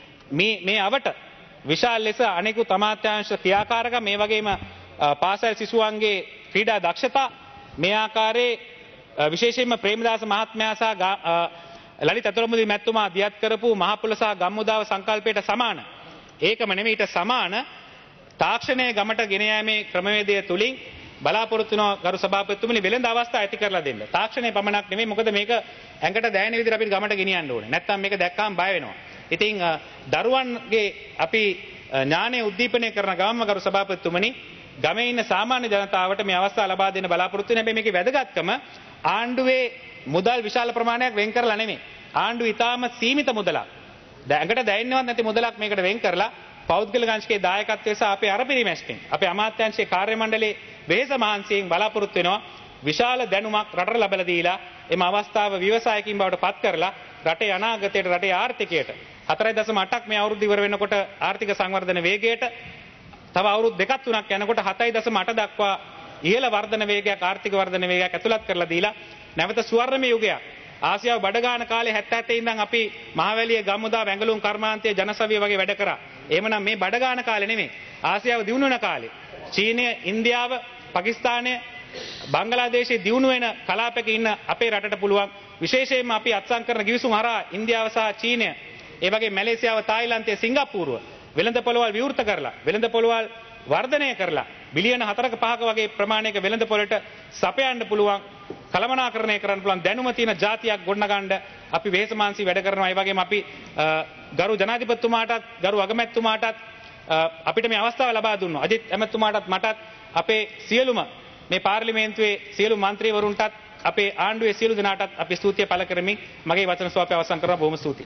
මේ අවට විශාල ලෙස අනෙකුත් අමාත්‍යාංශ ක්‍රියාකාරකම් මේ වගේම පාසල් සිසුවන්ගේ ක්‍රීඩා දක්ෂතා මේ ආකාරයේ විශේෂයෙන්ම ප්‍රේමදාස මහත්මයා සහ ලලිත අතුරුමුදී මැතිතුමා දියත් කරපු මහපොළ සහ ගම්මුදාව සංකල්පයට සමාන ඒකම නෙමෙයි ඊට සමාන තාක්ෂණයේ ගමට ගෙන යාමේ ක්‍රමවේදය තුලින් බලාපොරොත්තු වෙන ගරු සභාපතිතුමනි වෙළඳ අවස්ථා ඇති කරලා දෙන්න. තාක්ෂණය පමණක් නෙමෙයි මොකද මේක ඇඟට දැනෙන විදිහට අපිට ගමට ගෙනියන්න ඕනේ. නැත්නම් මේක දැක්කාම බය වෙනවා. ඉතින් දරුවන්ගේ අපි ඥානය උද්දීපනය කරන ගමන්ම ගරු සභාපතිතුමනි ගමේ ඉන්න සාමාන්‍ය ජනතාවට මේ අවස්ථාව ලබා දෙන්න බලාපොරොත්තු වෙන හැබැයි මේකේ වැදගත්කම ආණ්ඩුවේ මුදල් විශාල ප්‍රමාණයක් වෙන් කරලා නෙමෙයි. ආණ්ඩුව ඉතාම සීමිත මුදලක්. ඇඟට දැනෙන්නවත් නැති මුදලක් මේකට වෙන් කරලා පෞද්ගලික අංශයේ දායකත්වය සහ අපේ අරපිරිමැස්ටෙන් අපේ අමාත්‍යාංශයේ කාර්ය මණ්ඩලයේ වෙහෙස මහන්සියෙන් බලාපොරොත්තු වෙනවා විශාල දැනුමක් රටට ලබා දීලා එම අවස්ථාව ව්‍යවසායකින් බවට පත් කරලා රටේ අනාගතයට රටේ ආර්ථිකයට 4.8ක් මේ අවුරුද්ද ඉවර වෙනකොට ආර්ථික සංවර්ධන වේගයට තව අවුරුදු 2-3ක් යනකොට 7.8 දක්වා ඉහළ වර්ධන වේගයක් ආර්ථික වර්ධන වේගයක් ඇතුළත් කරලා දීලා නැවත ස්වර්ණමය යුගයක් ආසියාව බඩගාන කාලේ 70 ඉඳන් අපි මහවැලිය ගම්මුදා වැංගලුම් කර්මාන්තයේ ජනසවිය වගේ වැඩ කරා. එහෙමනම් මේ බඩගාන කාලේ නෙමෙයි ආසියාව දියුණු වෙන කාලේ. චීනය, ඉන්දියාව, පාකිස්තානය, බංගලාදේශයේ දියුණු වෙන කලාපයක ඉන්න අපේ රටට පුළුවන් විශේෂයෙන්ම අපි අත්සන් කරන ගිවිසුම් හරහා ඉන්දියාව සහ චීනය, ඒ වගේ මැලේසියාව, තායිලන්තය, සිංගප්පූරුව වෙළඳ පොළවල් විවෘත කරලා වෙළඳ පොළවල් වර්ධනය කරලා බිලියන 4ක 5ක වගේ ප්‍රමාණයක වෙළඳ පොළට සපයන්න පුළුවන් කළමනාකරණය කරන්න පුළුවන් දැනුම තියෙන જાතියක් ගොඩනගන්න අපි වෙහෙසමාන්සි වැඩ කරනවා. ඒ වගේම අපි ගරු ජනාධිපතිතුමාටත් ගරු අගමැතිතුමාටත් අපිට මේ අවස්ථාව ලබා දුන්නා. අජිත් ඇමතිතුමාටත් මටත් අපේ සියලුම මේ පාර්ලිමේන්තුවේ සියලු මන්ත්‍රීවරුන්ටත් අපේ ආණ්ඩුවේ සියලු දෙනාටත් අපි ස්තුතිය පළ කරමින් මගේ වචන ස්වල්පය අවසන් කරනවා. බොහොම ස්තුතියි.